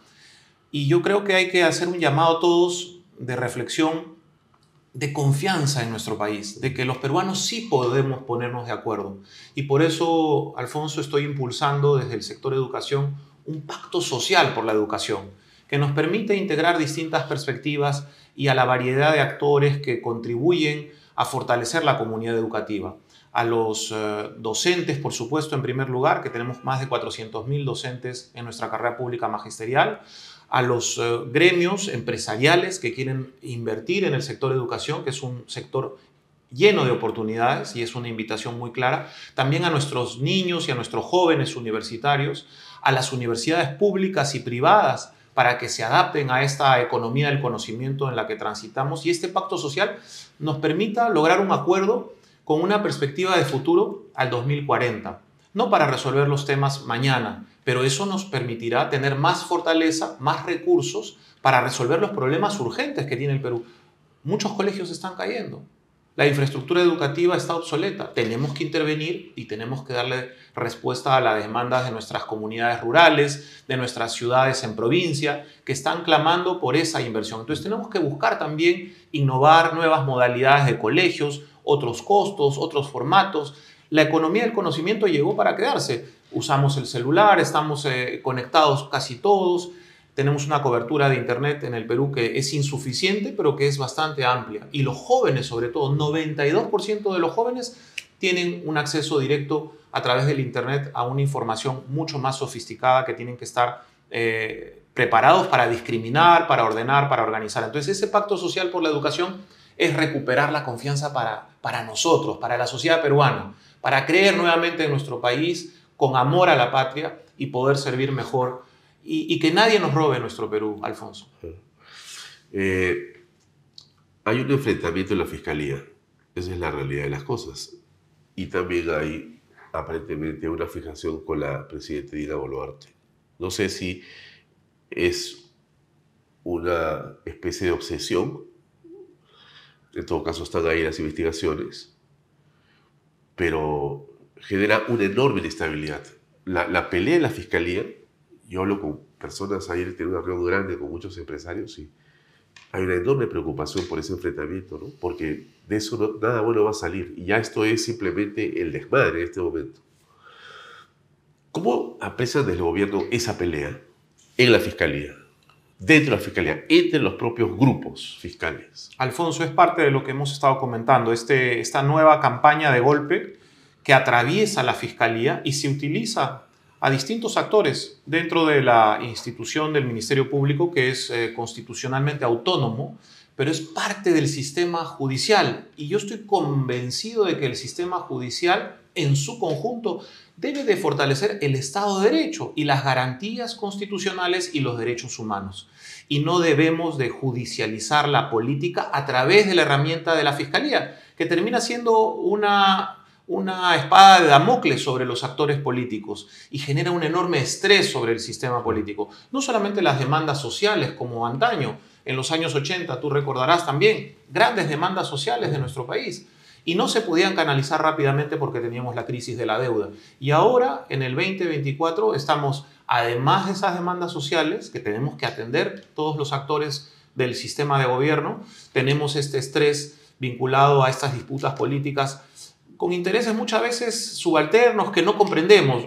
Y yo creo que hay que hacer un llamado a todos de reflexión, de confianza en nuestro país, de que los peruanos sí podemos ponernos de acuerdo. Y por eso, Alfonso, estoy impulsando desde el sector educación un pacto social por la educación, que nos permite integrar distintas perspectivas y a la variedad de actores que contribuyen a fortalecer la comunidad educativa. A los eh, docentes, por supuesto, en primer lugar, que tenemos más de cuatrocientos mil docentes en nuestra carrera pública magisterial, a los eh, gremios empresariales que quieren invertir en el sector educación, que es un sector lleno de oportunidades y es una invitación muy clara, también a nuestros niños y a nuestros jóvenes universitarios, a las universidades públicas y privadas, para que se adapten a esta economía del conocimiento en la que transitamos y este pacto social nos permita lograr un acuerdo con una perspectiva de futuro al dos mil cuarenta. No para resolver los temas mañana, pero eso nos permitirá tener más fortaleza, más recursos para resolver los problemas urgentes que tiene el Perú. Muchos colegios están cayendo. La infraestructura educativa está obsoleta. Tenemos que intervenir y tenemos que darle respuesta a las demandas de nuestras comunidades rurales, de nuestras ciudades en provincia, que están clamando por esa inversión. Entonces tenemos que buscar también innovar nuevas modalidades de colegios, otros costos, otros formatos. La economía del conocimiento llegó para quedarse. Usamos el celular, estamos eh, conectados casi todos. Tenemos una cobertura de Internet en el Perú que es insuficiente, pero que es bastante amplia. Y los jóvenes, sobre todo, noventa y dos por ciento de los jóvenes tienen un acceso directo a través del Internet a una información mucho más sofisticada que tienen que estar eh, preparados para discriminar, para ordenar, para organizar. Entonces, ese pacto social por la educación es recuperar la confianza para, para nosotros, para la sociedad peruana, para creer nuevamente en nuestro país con amor a la patria y poder servir mejor. Y, y que nadie nos robe nuestro Perú, Alfonso. Eh, hay un enfrentamiento en la Fiscalía. Esa es la realidad de las cosas. Y también hay, aparentemente, una fijación con la presidenta Dina Boluarte. No sé si es una especie de obsesión. En todo caso, están ahí las investigaciones. Pero genera una enorme inestabilidad. La, la pelea en la Fiscalía... Yo hablo con personas, ayer tenía una reunión grande con muchos empresarios y hay una enorme preocupación por ese enfrentamiento, ¿no? Porque de eso no, nada bueno va a salir. Y ya esto es simplemente el desmadre en este momento. ¿Cómo aprecian desde el gobierno esa pelea en la Fiscalía? Dentro de la Fiscalía, entre los propios grupos fiscales. Alfonso, es parte de lo que hemos estado comentando. Este, esta nueva campaña de golpe que atraviesa la Fiscalía y se utiliza a distintos actores dentro de la institución del Ministerio Público, que es eh, constitucionalmente autónomo, pero es parte del sistema judicial. Y yo estoy convencido de que el sistema judicial en su conjunto debe de fortalecer el Estado de Derecho y las garantías constitucionales y los derechos humanos. Y no debemos de judicializar la política a través de la herramienta de la Fiscalía, que termina siendo una... una espada de Damocles sobre los actores políticos y genera un enorme estrés sobre el sistema político. No solamente las demandas sociales como antaño, en los años ochenta, tú recordarás también, grandes demandas sociales de nuestro país y no se podían canalizar rápidamente porque teníamos la crisis de la deuda. Y ahora, en el veinte veinticuatro, estamos, además de esas demandas sociales que tenemos que atender todos los actores del sistema de gobierno, tenemos este estrés vinculado a estas disputas políticas con intereses muchas veces subalternos que no comprendemos.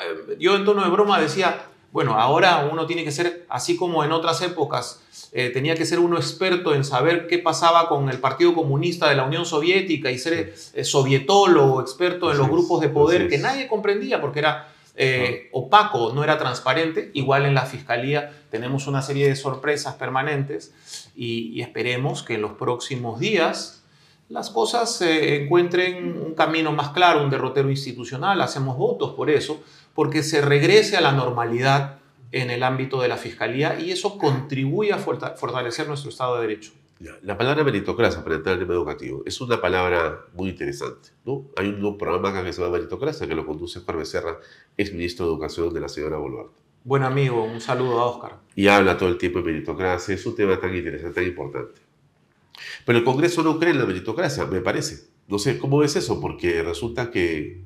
Yo en tono de broma decía, bueno, ahora uno tiene que ser, así como en otras épocas, eh, tenía que ser uno experto en saber qué pasaba con el Partido Comunista de la Unión Soviética y ser eh, sovietólogo, experto en los grupos de poder que nadie comprendía porque era eh, opaco, no era transparente. Igual en la Fiscalía tenemos una serie de sorpresas permanentes y, y esperemos que en los próximos días las cosas eh, encuentren un camino más claro, un derrotero institucional. Hacemos votos por eso, porque se regrese a la normalidad en el ámbito de la Fiscalía y eso contribuye a fortalecer nuestro Estado de Derecho. La palabra meritocracia para entrar en el tema educativo es una palabra muy interesante, ¿no? Hay un programa acá que se llama Meritocracia que lo conduce Oscar Becerra, ex ministro de Educación de la señora Boluarte. Buen amigo, un saludo a Oscar. Y habla todo el tiempo de meritocracia, es un tema tan interesante, tan importante. Pero el Congreso no cree en la meritocracia, me parece. No sé, ¿cómo ves eso? Porque resulta que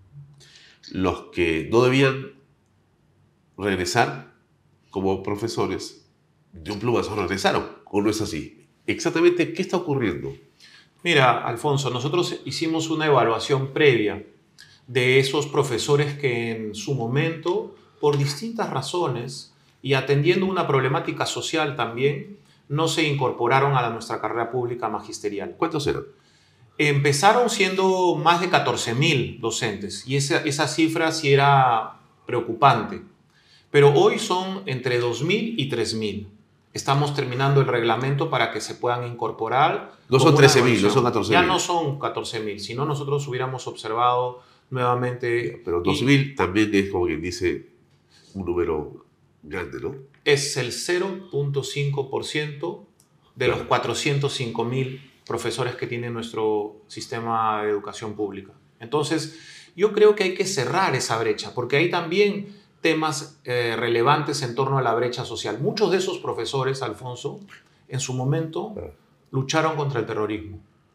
los que no debían regresar como profesores de un plumazo regresaron, ¿o no es así? Exactamente, ¿qué está ocurriendo? Mira, Alfonso, nosotros hicimos una evaluación previa de esos profesores que en su momento, por distintas razones y atendiendo una problemática social también, no se incorporaron a la, nuestra carrera pública magisterial. ¿Cuántos eran? Empezaron siendo más de catorce mil docentes y esa, esa cifra sí era preocupante. Pero hoy son entre dos mil y tres mil. Estamos terminando el reglamento para que se puedan incorporar. No son trece mil, no son catorce mil. Ya no son catorce mil, si no nosotros hubiéramos observado nuevamente. Pero dos mil y también es, como quien dice, un número grande, ¿no? Es el cero punto cinco por ciento de los cuatrocientos cinco mil profesores que tiene nuestro sistema de educación pública. Entonces, yo creo que hay que cerrar esa brecha, porque hay también temas eh, relevantes en torno a la brecha social. Muchos de esos profesores, Alfonso, en su momento lucharon contra el terrorismo.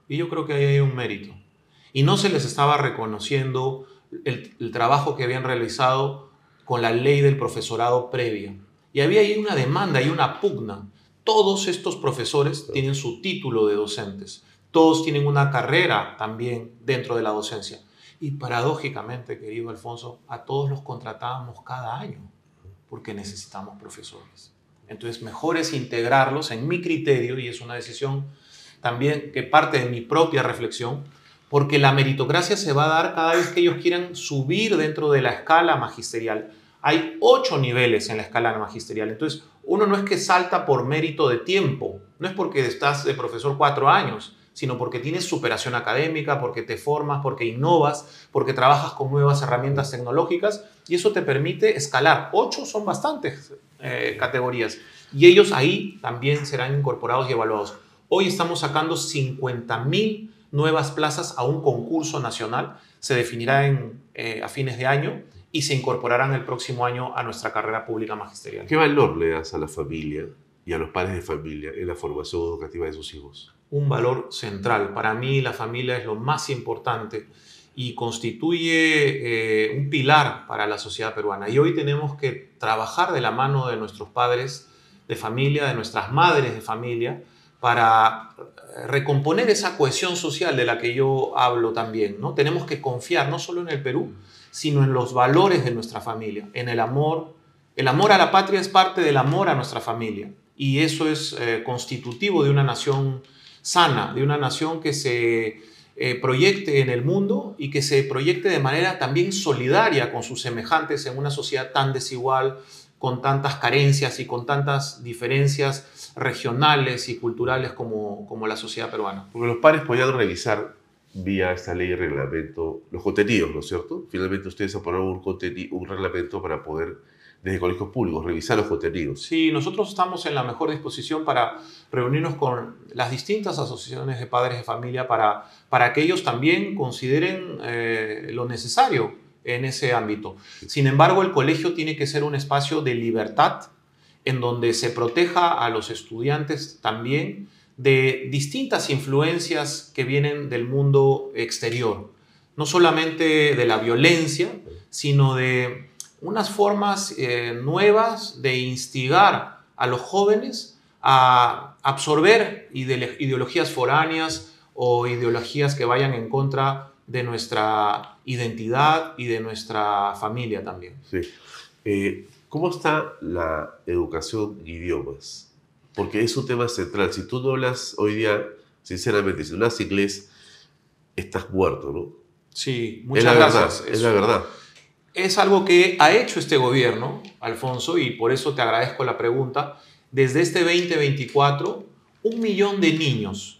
Y yo creo que ahí hay un mérito. Y no se les estaba reconociendo el, el trabajo que habían realizado con la ley del profesorado previa. Y había ahí una demanda y una pugna. Todos estos profesores tienen su título de docentes. Todos tienen una carrera también dentro de la docencia. Y paradójicamente, querido Alfonso, a todos los contratábamos cada año porque necesitamos profesores. Entonces, mejor es integrarlos en mi criterio, y es una decisión también que parte de mi propia reflexión, porque la meritocracia se va a dar cada vez que ellos quieran subir dentro de la escala magisterial. Hay ocho niveles en la escala magisterial. Entonces, uno no es que salta por mérito de tiempo, no es porque estás de profesor cuatro años, sino porque tienes superación académica, porque te formas, porque innovas, porque trabajas con nuevas herramientas tecnológicas, y eso te permite escalar. Ocho son bastantes eh, categorías, y ellos ahí también serán incorporados y evaluados. Hoy estamos sacando cincuenta mil nuevas plazas a un concurso nacional, se definirá en, eh, a fines de año, y se incorporarán el próximo año a nuestra carrera pública magisterial. ¿Qué valor le das a la familia y a los padres de familia en la formación educativa de sus hijos? Un valor central. Para mí la familia es lo más importante y constituye eh, un pilar para la sociedad peruana. Y hoy tenemos que trabajar de la mano de nuestros padres de familia, de nuestras madres de familia, para recomponer esa cohesión social de la que yo hablo también, ¿no? Tenemos que confiar no solo en el Perú, sino en los valores de nuestra familia, en el amor. El amor a la patria es parte del amor a nuestra familia, y eso es eh, constitutivo de una nación sana, de una nación que se eh, proyecte en el mundo y que se proyecte de manera también solidaria con sus semejantes en una sociedad tan desigual, con tantas carencias y con tantas diferencias regionales y culturales como, como la sociedad peruana. Porque los padres podían revisar vía esta ley y reglamento los contenidos, ¿no es cierto? Finalmente ustedes aprobaron un, un reglamento para poder, desde colegios públicos, revisar los contenidos. Sí, nosotros estamos en la mejor disposición para reunirnos con las distintas asociaciones de padres de familia para, para que ellos también consideren eh, lo necesario en ese ámbito. Sin embargo, el colegio tiene que ser un espacio de libertad en donde se proteja a los estudiantes también de distintas influencias que vienen del mundo exterior. No solamente de la violencia, sino de unas formas eh, nuevas de instigar a los jóvenes a absorber ide ideologías foráneas o ideologías que vayan en contra de nuestra identidad y de nuestra familia también. Sí. Eh, ¿Cómo está la educación en idiomas? Porque es un tema central. Si tú no hablas hoy día, sinceramente, si no hablas inglés, estás muerto, ¿no? Sí, muchas es la gracias. Verdad, es la verdad. Es algo que ha hecho este gobierno, Alfonso, y por eso te agradezco la pregunta. Desde este veinte veinticuatro, un millón de niños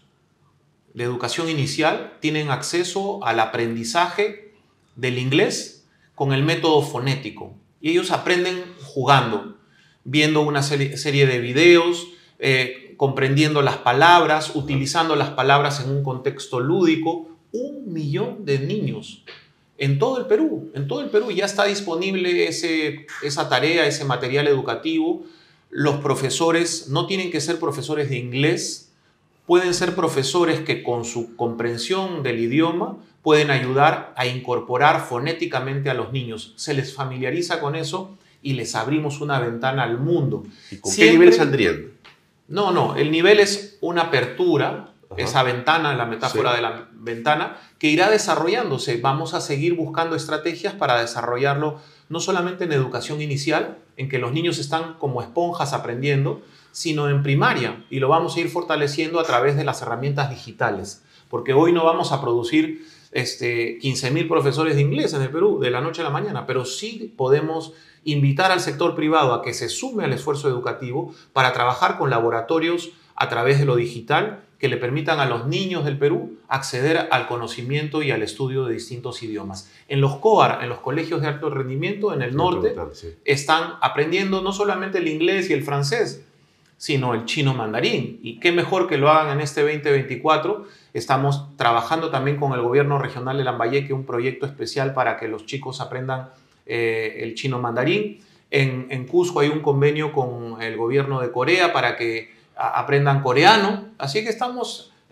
de educación inicial tienen acceso al aprendizaje del inglés con el método fonético. Y ellos aprenden jugando, viendo una serie, serie de videos, eh, comprendiendo las palabras, utilizando las palabras en un contexto lúdico. Un millón de niños en todo el Perú, en todo el Perú ya está disponible ese, esa tarea, ese material educativo. Los profesores no tienen que ser profesores de inglés, pueden ser profesores que con su comprensión del idioma pueden ayudar a incorporar fonéticamente a los niños. Se les familiariza con eso y les abrimos una ventana al mundo. ¿Y con Siempre, qué nivel saldrían? No, no, el nivel es una apertura, Ajá. esa ventana, la metáfora sí. de la ventana, que irá desarrollándose. Vamos a seguir buscando estrategias para desarrollarlo no solamente en educación inicial, en que los niños están como esponjas aprendiendo, sino en primaria, y lo vamos a ir fortaleciendo a través de las herramientas digitales, porque hoy no vamos a producir este, quince mil profesores de inglés en el Perú de la noche a la mañana, pero sí podemos invitar al sector privado a que se sume al esfuerzo educativo para trabajar con laboratorios a través de lo digital que le permitan a los niños del Perú acceder al conocimiento y al estudio de distintos idiomas. En los C O A R, en los colegios de alto rendimiento en el norte, están aprendiendo no solamente el inglés y el francés, sino el chino mandarín. Y qué mejor que lo hagan en este veinte veinticuatro. Estamos trabajando también con el gobierno regional de Lambayeque, un proyecto especial para que los chicos aprendan eh, el chino mandarín. En, en Cusco hay un convenio con el gobierno de Corea para que a, aprendan coreano. Así que estamos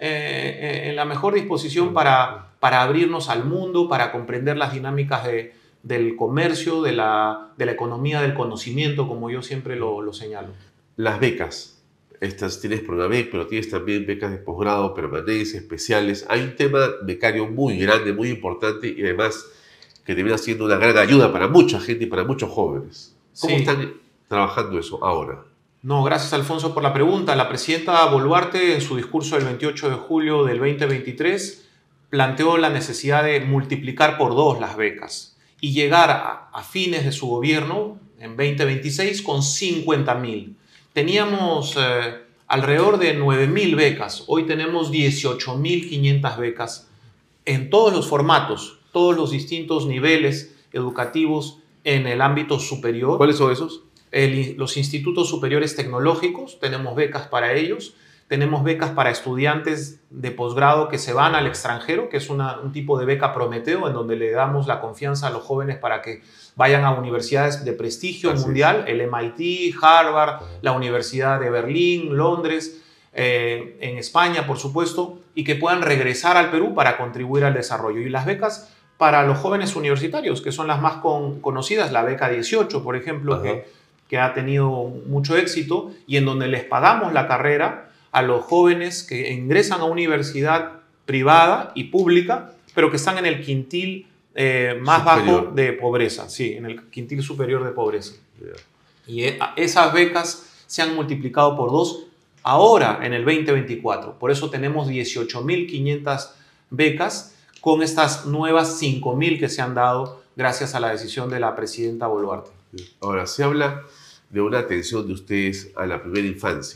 eh, en la mejor disposición para, para abrirnos al mundo, para comprender las dinámicas de, del comercio, de la, de la economía del conocimiento, como yo siempre lo, lo señalo. Las becas. Estas tienes Pronavec, pero tienes también becas de posgrado, permanencia, especiales. Hay un tema becario muy grande, muy importante y además que termina siendo una gran ayuda para mucha gente y para muchos jóvenes. ¿Cómo sí. están trabajando eso ahora? No, gracias Alfonso por la pregunta. La presidenta Boluarte en su discurso del veintiocho de julio del veinte veintitrés planteó la necesidad de multiplicar por dos las becas y llegar a, a fines de su gobierno en veinte veintiséis con cincuenta mil. Teníamos eh, alrededor de nueve mil becas, hoy tenemos dieciocho mil quinientas becas en todos los formatos, todos los distintos niveles educativos en el ámbito superior. ¿Cuáles son esos? El, los institutos superiores tecnológicos, tenemos becas para ellos, tenemos becas para estudiantes de posgrado que se van al extranjero, que es una, un tipo de beca Prometeo, en donde le damos la confianza a los jóvenes para que vayan a universidades de prestigio Así mundial, es. el M I T, Harvard, uh-huh. la Universidad de Berlín, Londres, eh, en España, por supuesto, y que puedan regresar al Perú para contribuir al desarrollo. Y las becas para los jóvenes universitarios, que son las más con, conocidas, la beca dieciocho, por ejemplo, uh-huh. que que ha tenido mucho éxito y en donde les pagamos la carrera a los jóvenes que ingresan a universidad privada y pública, pero que están en el quintil eh, más superior. bajo de pobreza, sí, en el quintil superior de pobreza. Yeah. Y esas becas se han multiplicado por dos ahora en el veinte veinticuatro. Por eso tenemos dieciocho mil quinientas becas con estas nuevas cinco mil que se han dado gracias a la decisión de la presidenta Boluarte. Ahora, se habla de una atención de ustedes a la primera infancia,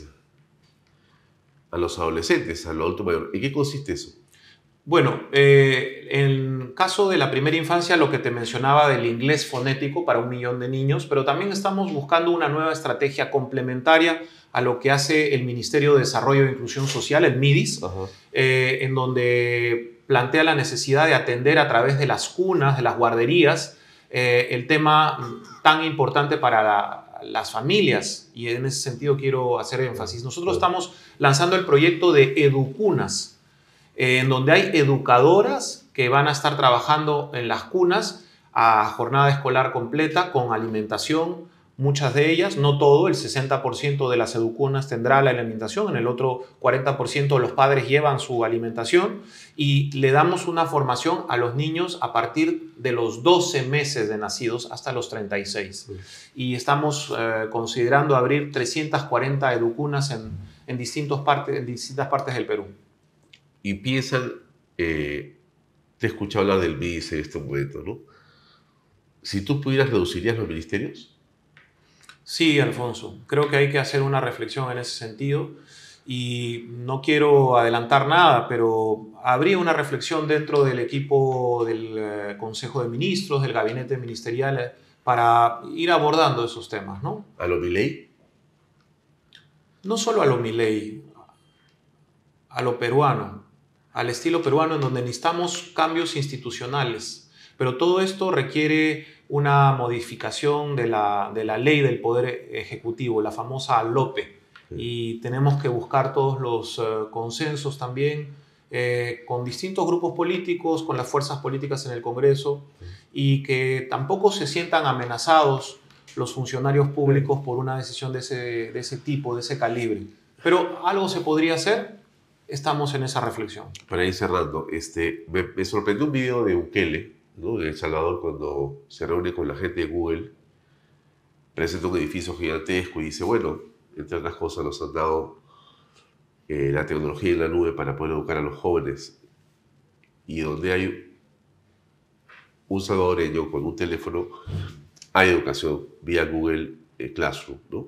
a los adolescentes, a los adultos mayores. ¿En qué consiste eso? Bueno, eh, en el caso de la primera infancia, lo que te mencionaba del inglés fonético para un millón de niños, pero también estamos buscando una nueva estrategia complementaria a lo que hace el Ministerio de Desarrollo e Inclusión Social, el MIDIS, eh, en donde plantea la necesidad de atender a través de las cunas, de las guarderías, Eh, el tema tan importante para la, las familias, y en ese sentido quiero hacer énfasis. Nosotros estamos lanzando el proyecto de Educunas, eh, en donde hay educadoras que van a estar trabajando en las cunas a jornada escolar completa con alimentación, muchas de ellas, no todo, el sesenta por ciento de las educunas tendrá la alimentación, en el otro cuarenta por ciento los padres llevan su alimentación y le damos una formación a los niños a partir de los doce meses de nacidos hasta los treinta y seis. Sí. Y estamos eh, considerando abrir trescientas cuarenta educunas en, en, distintos partes, en distintas partes del Perú. Y piensan, eh, te he escuchado hablar del MIDIS en este momento, ¿no? Si tú pudieras, ¿reducirías los ministerios? Sí, Alfonso, creo que hay que hacer una reflexión en ese sentido y no quiero adelantar nada, pero habría una reflexión dentro del equipo del eh, Consejo de Ministros, del Gabinete Ministerial, eh, para ir abordando esos temas, ¿no? ¿A lo Milei? No solo a lo Milei, a lo peruano, al estilo peruano, en donde necesitamos cambios institucionales, pero todo esto requiere una modificación de la, de la ley del Poder Ejecutivo, la famosa LOPE. Sí. Y tenemos que buscar todos los uh, consensos también eh, con distintos grupos políticos, con las fuerzas políticas en el Congreso, sí. y que tampoco se sientan amenazados los funcionarios públicos por una decisión de ese, de ese tipo, de ese calibre. Pero algo se podría hacer, estamos en esa reflexión. Para ir cerrando, este, me, me sorprendió un video de Bukele, ¿no? En El Salvador, cuando se reúne con la gente de Google, presenta un edificio gigantesco y dice, bueno, entre otras cosas nos han dado eh, la tecnología en la nube para poder educar a los jóvenes. Y donde hay un salvadoreño con un teléfono, hay educación vía Google eh, Classroom, ¿no?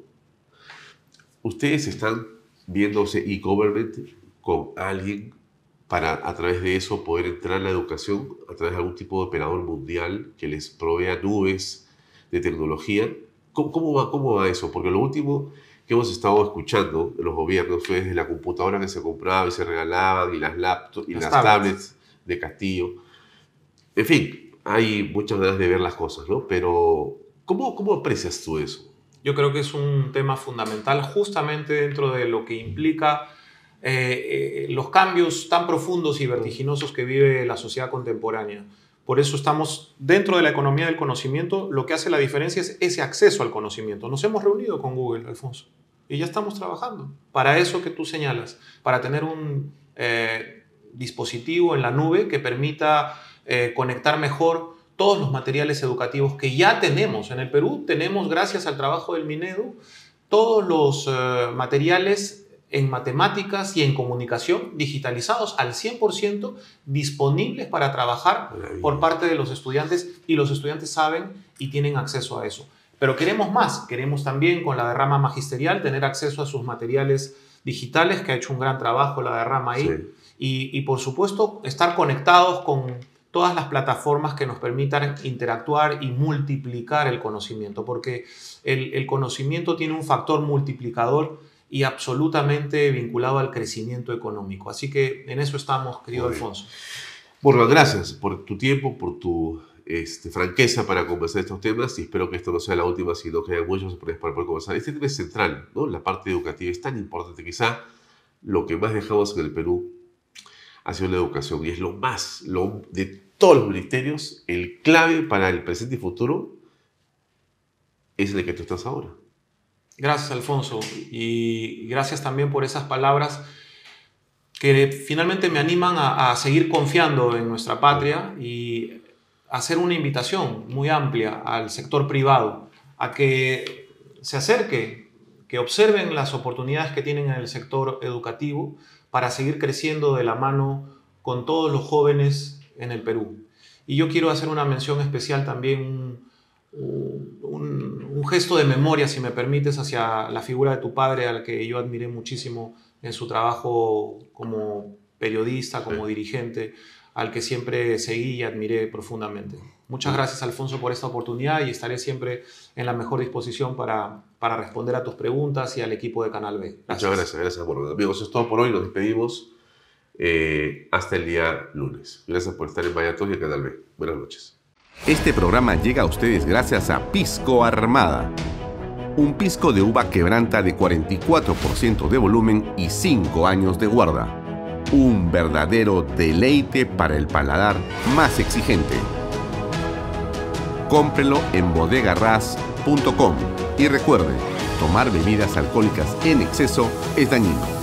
Ustedes están viéndose e-government con alguien para a través de eso poder entrar en la educación a través de algún tipo de operador mundial que les provea nubes de tecnología. ¿Cómo, cómo, va, ¿Cómo va eso? Porque lo último que hemos estado escuchando de los gobiernos fue desde la computadora que se compraba y se regalaban, y las laptops, y las, las tablets. tablets de Castillo. En fin, hay muchas maneras de ver las cosas, ¿no? Pero, ¿cómo, cómo aprecias tú eso? Yo creo que es un tema fundamental justamente dentro de lo que implica eh, eh, los cambios tan profundos y vertiginosos que vive la sociedad contemporánea. Por eso estamos dentro de la economía del conocimiento. Lo que hace la diferencia es ese acceso al conocimiento. Nos hemos reunido con Google, Alfonso, y ya estamos trabajando para eso que tú señalas, para tener un eh, dispositivo en la nube que permita eh, conectar mejor todos los materiales educativos que ya tenemos. En el Perú tenemos, gracias al trabajo del Minedu, todos los eh, materiales en matemáticas y en comunicación digitalizados al cien por ciento, disponibles para trabajar por parte de los estudiantes, y los estudiantes saben y tienen acceso a eso. Pero queremos más, queremos también con la derrama magisterial tener acceso a sus materiales digitales, que ha hecho un gran trabajo la derrama ahí, sí. y, y por supuesto estar conectados con todas las plataformas que nos permitan interactuar y multiplicar el conocimiento, porque el, el conocimiento tiene un factor multiplicador y absolutamente vinculado al crecimiento económico. Así que en eso estamos, querido Muy Alfonso. Bueno, gracias por tu tiempo, por tu este, franqueza para conversar estos temas, y espero que esto no sea la última, sino que haya muchos para poder conversar. Este tema es central, ¿no? La parte educativa es tan importante. Quizá lo que más dejamos en el Perú ha sido la educación, y es lo más, lo, de todos los ministerios, el clave para el presente y futuro es el que tú estás ahora. Gracias, Alfonso, y gracias también por esas palabras que finalmente me animan a, a seguir confiando en nuestra patria y hacer una invitación muy amplia al sector privado a que se acerque, que observen las oportunidades que tienen en el sector educativo para seguir creciendo de la mano con todos los jóvenes en el Perú. Y yo quiero hacer una mención especial también, un, un, un gesto de memoria, si me permites, hacia la figura de tu padre, al que yo admiré muchísimo en su trabajo como periodista, como sí. dirigente, al que siempre seguí y admiré profundamente. Muchas gracias, Alfonso, por esta oportunidad, y estaré siempre en la mejor disposición para, para responder a tus preguntas y al equipo de Canal B. Gracias. Muchas gracias, gracias. Bueno, amigos, eso es todo por hoy. Nos despedimos eh, hasta el día lunes. Gracias por estar en Vaya Talk y en Canal B. Buenas noches. Este programa llega a ustedes gracias a Pisco Armada. Un pisco de uva quebranta de cuarenta y cuatro por ciento de volumen y cinco años de guarda. Un verdadero deleite para el paladar más exigente. Cómprelo en bodega ras punto com y recuerde, tomar bebidas alcohólicas en exceso es dañino.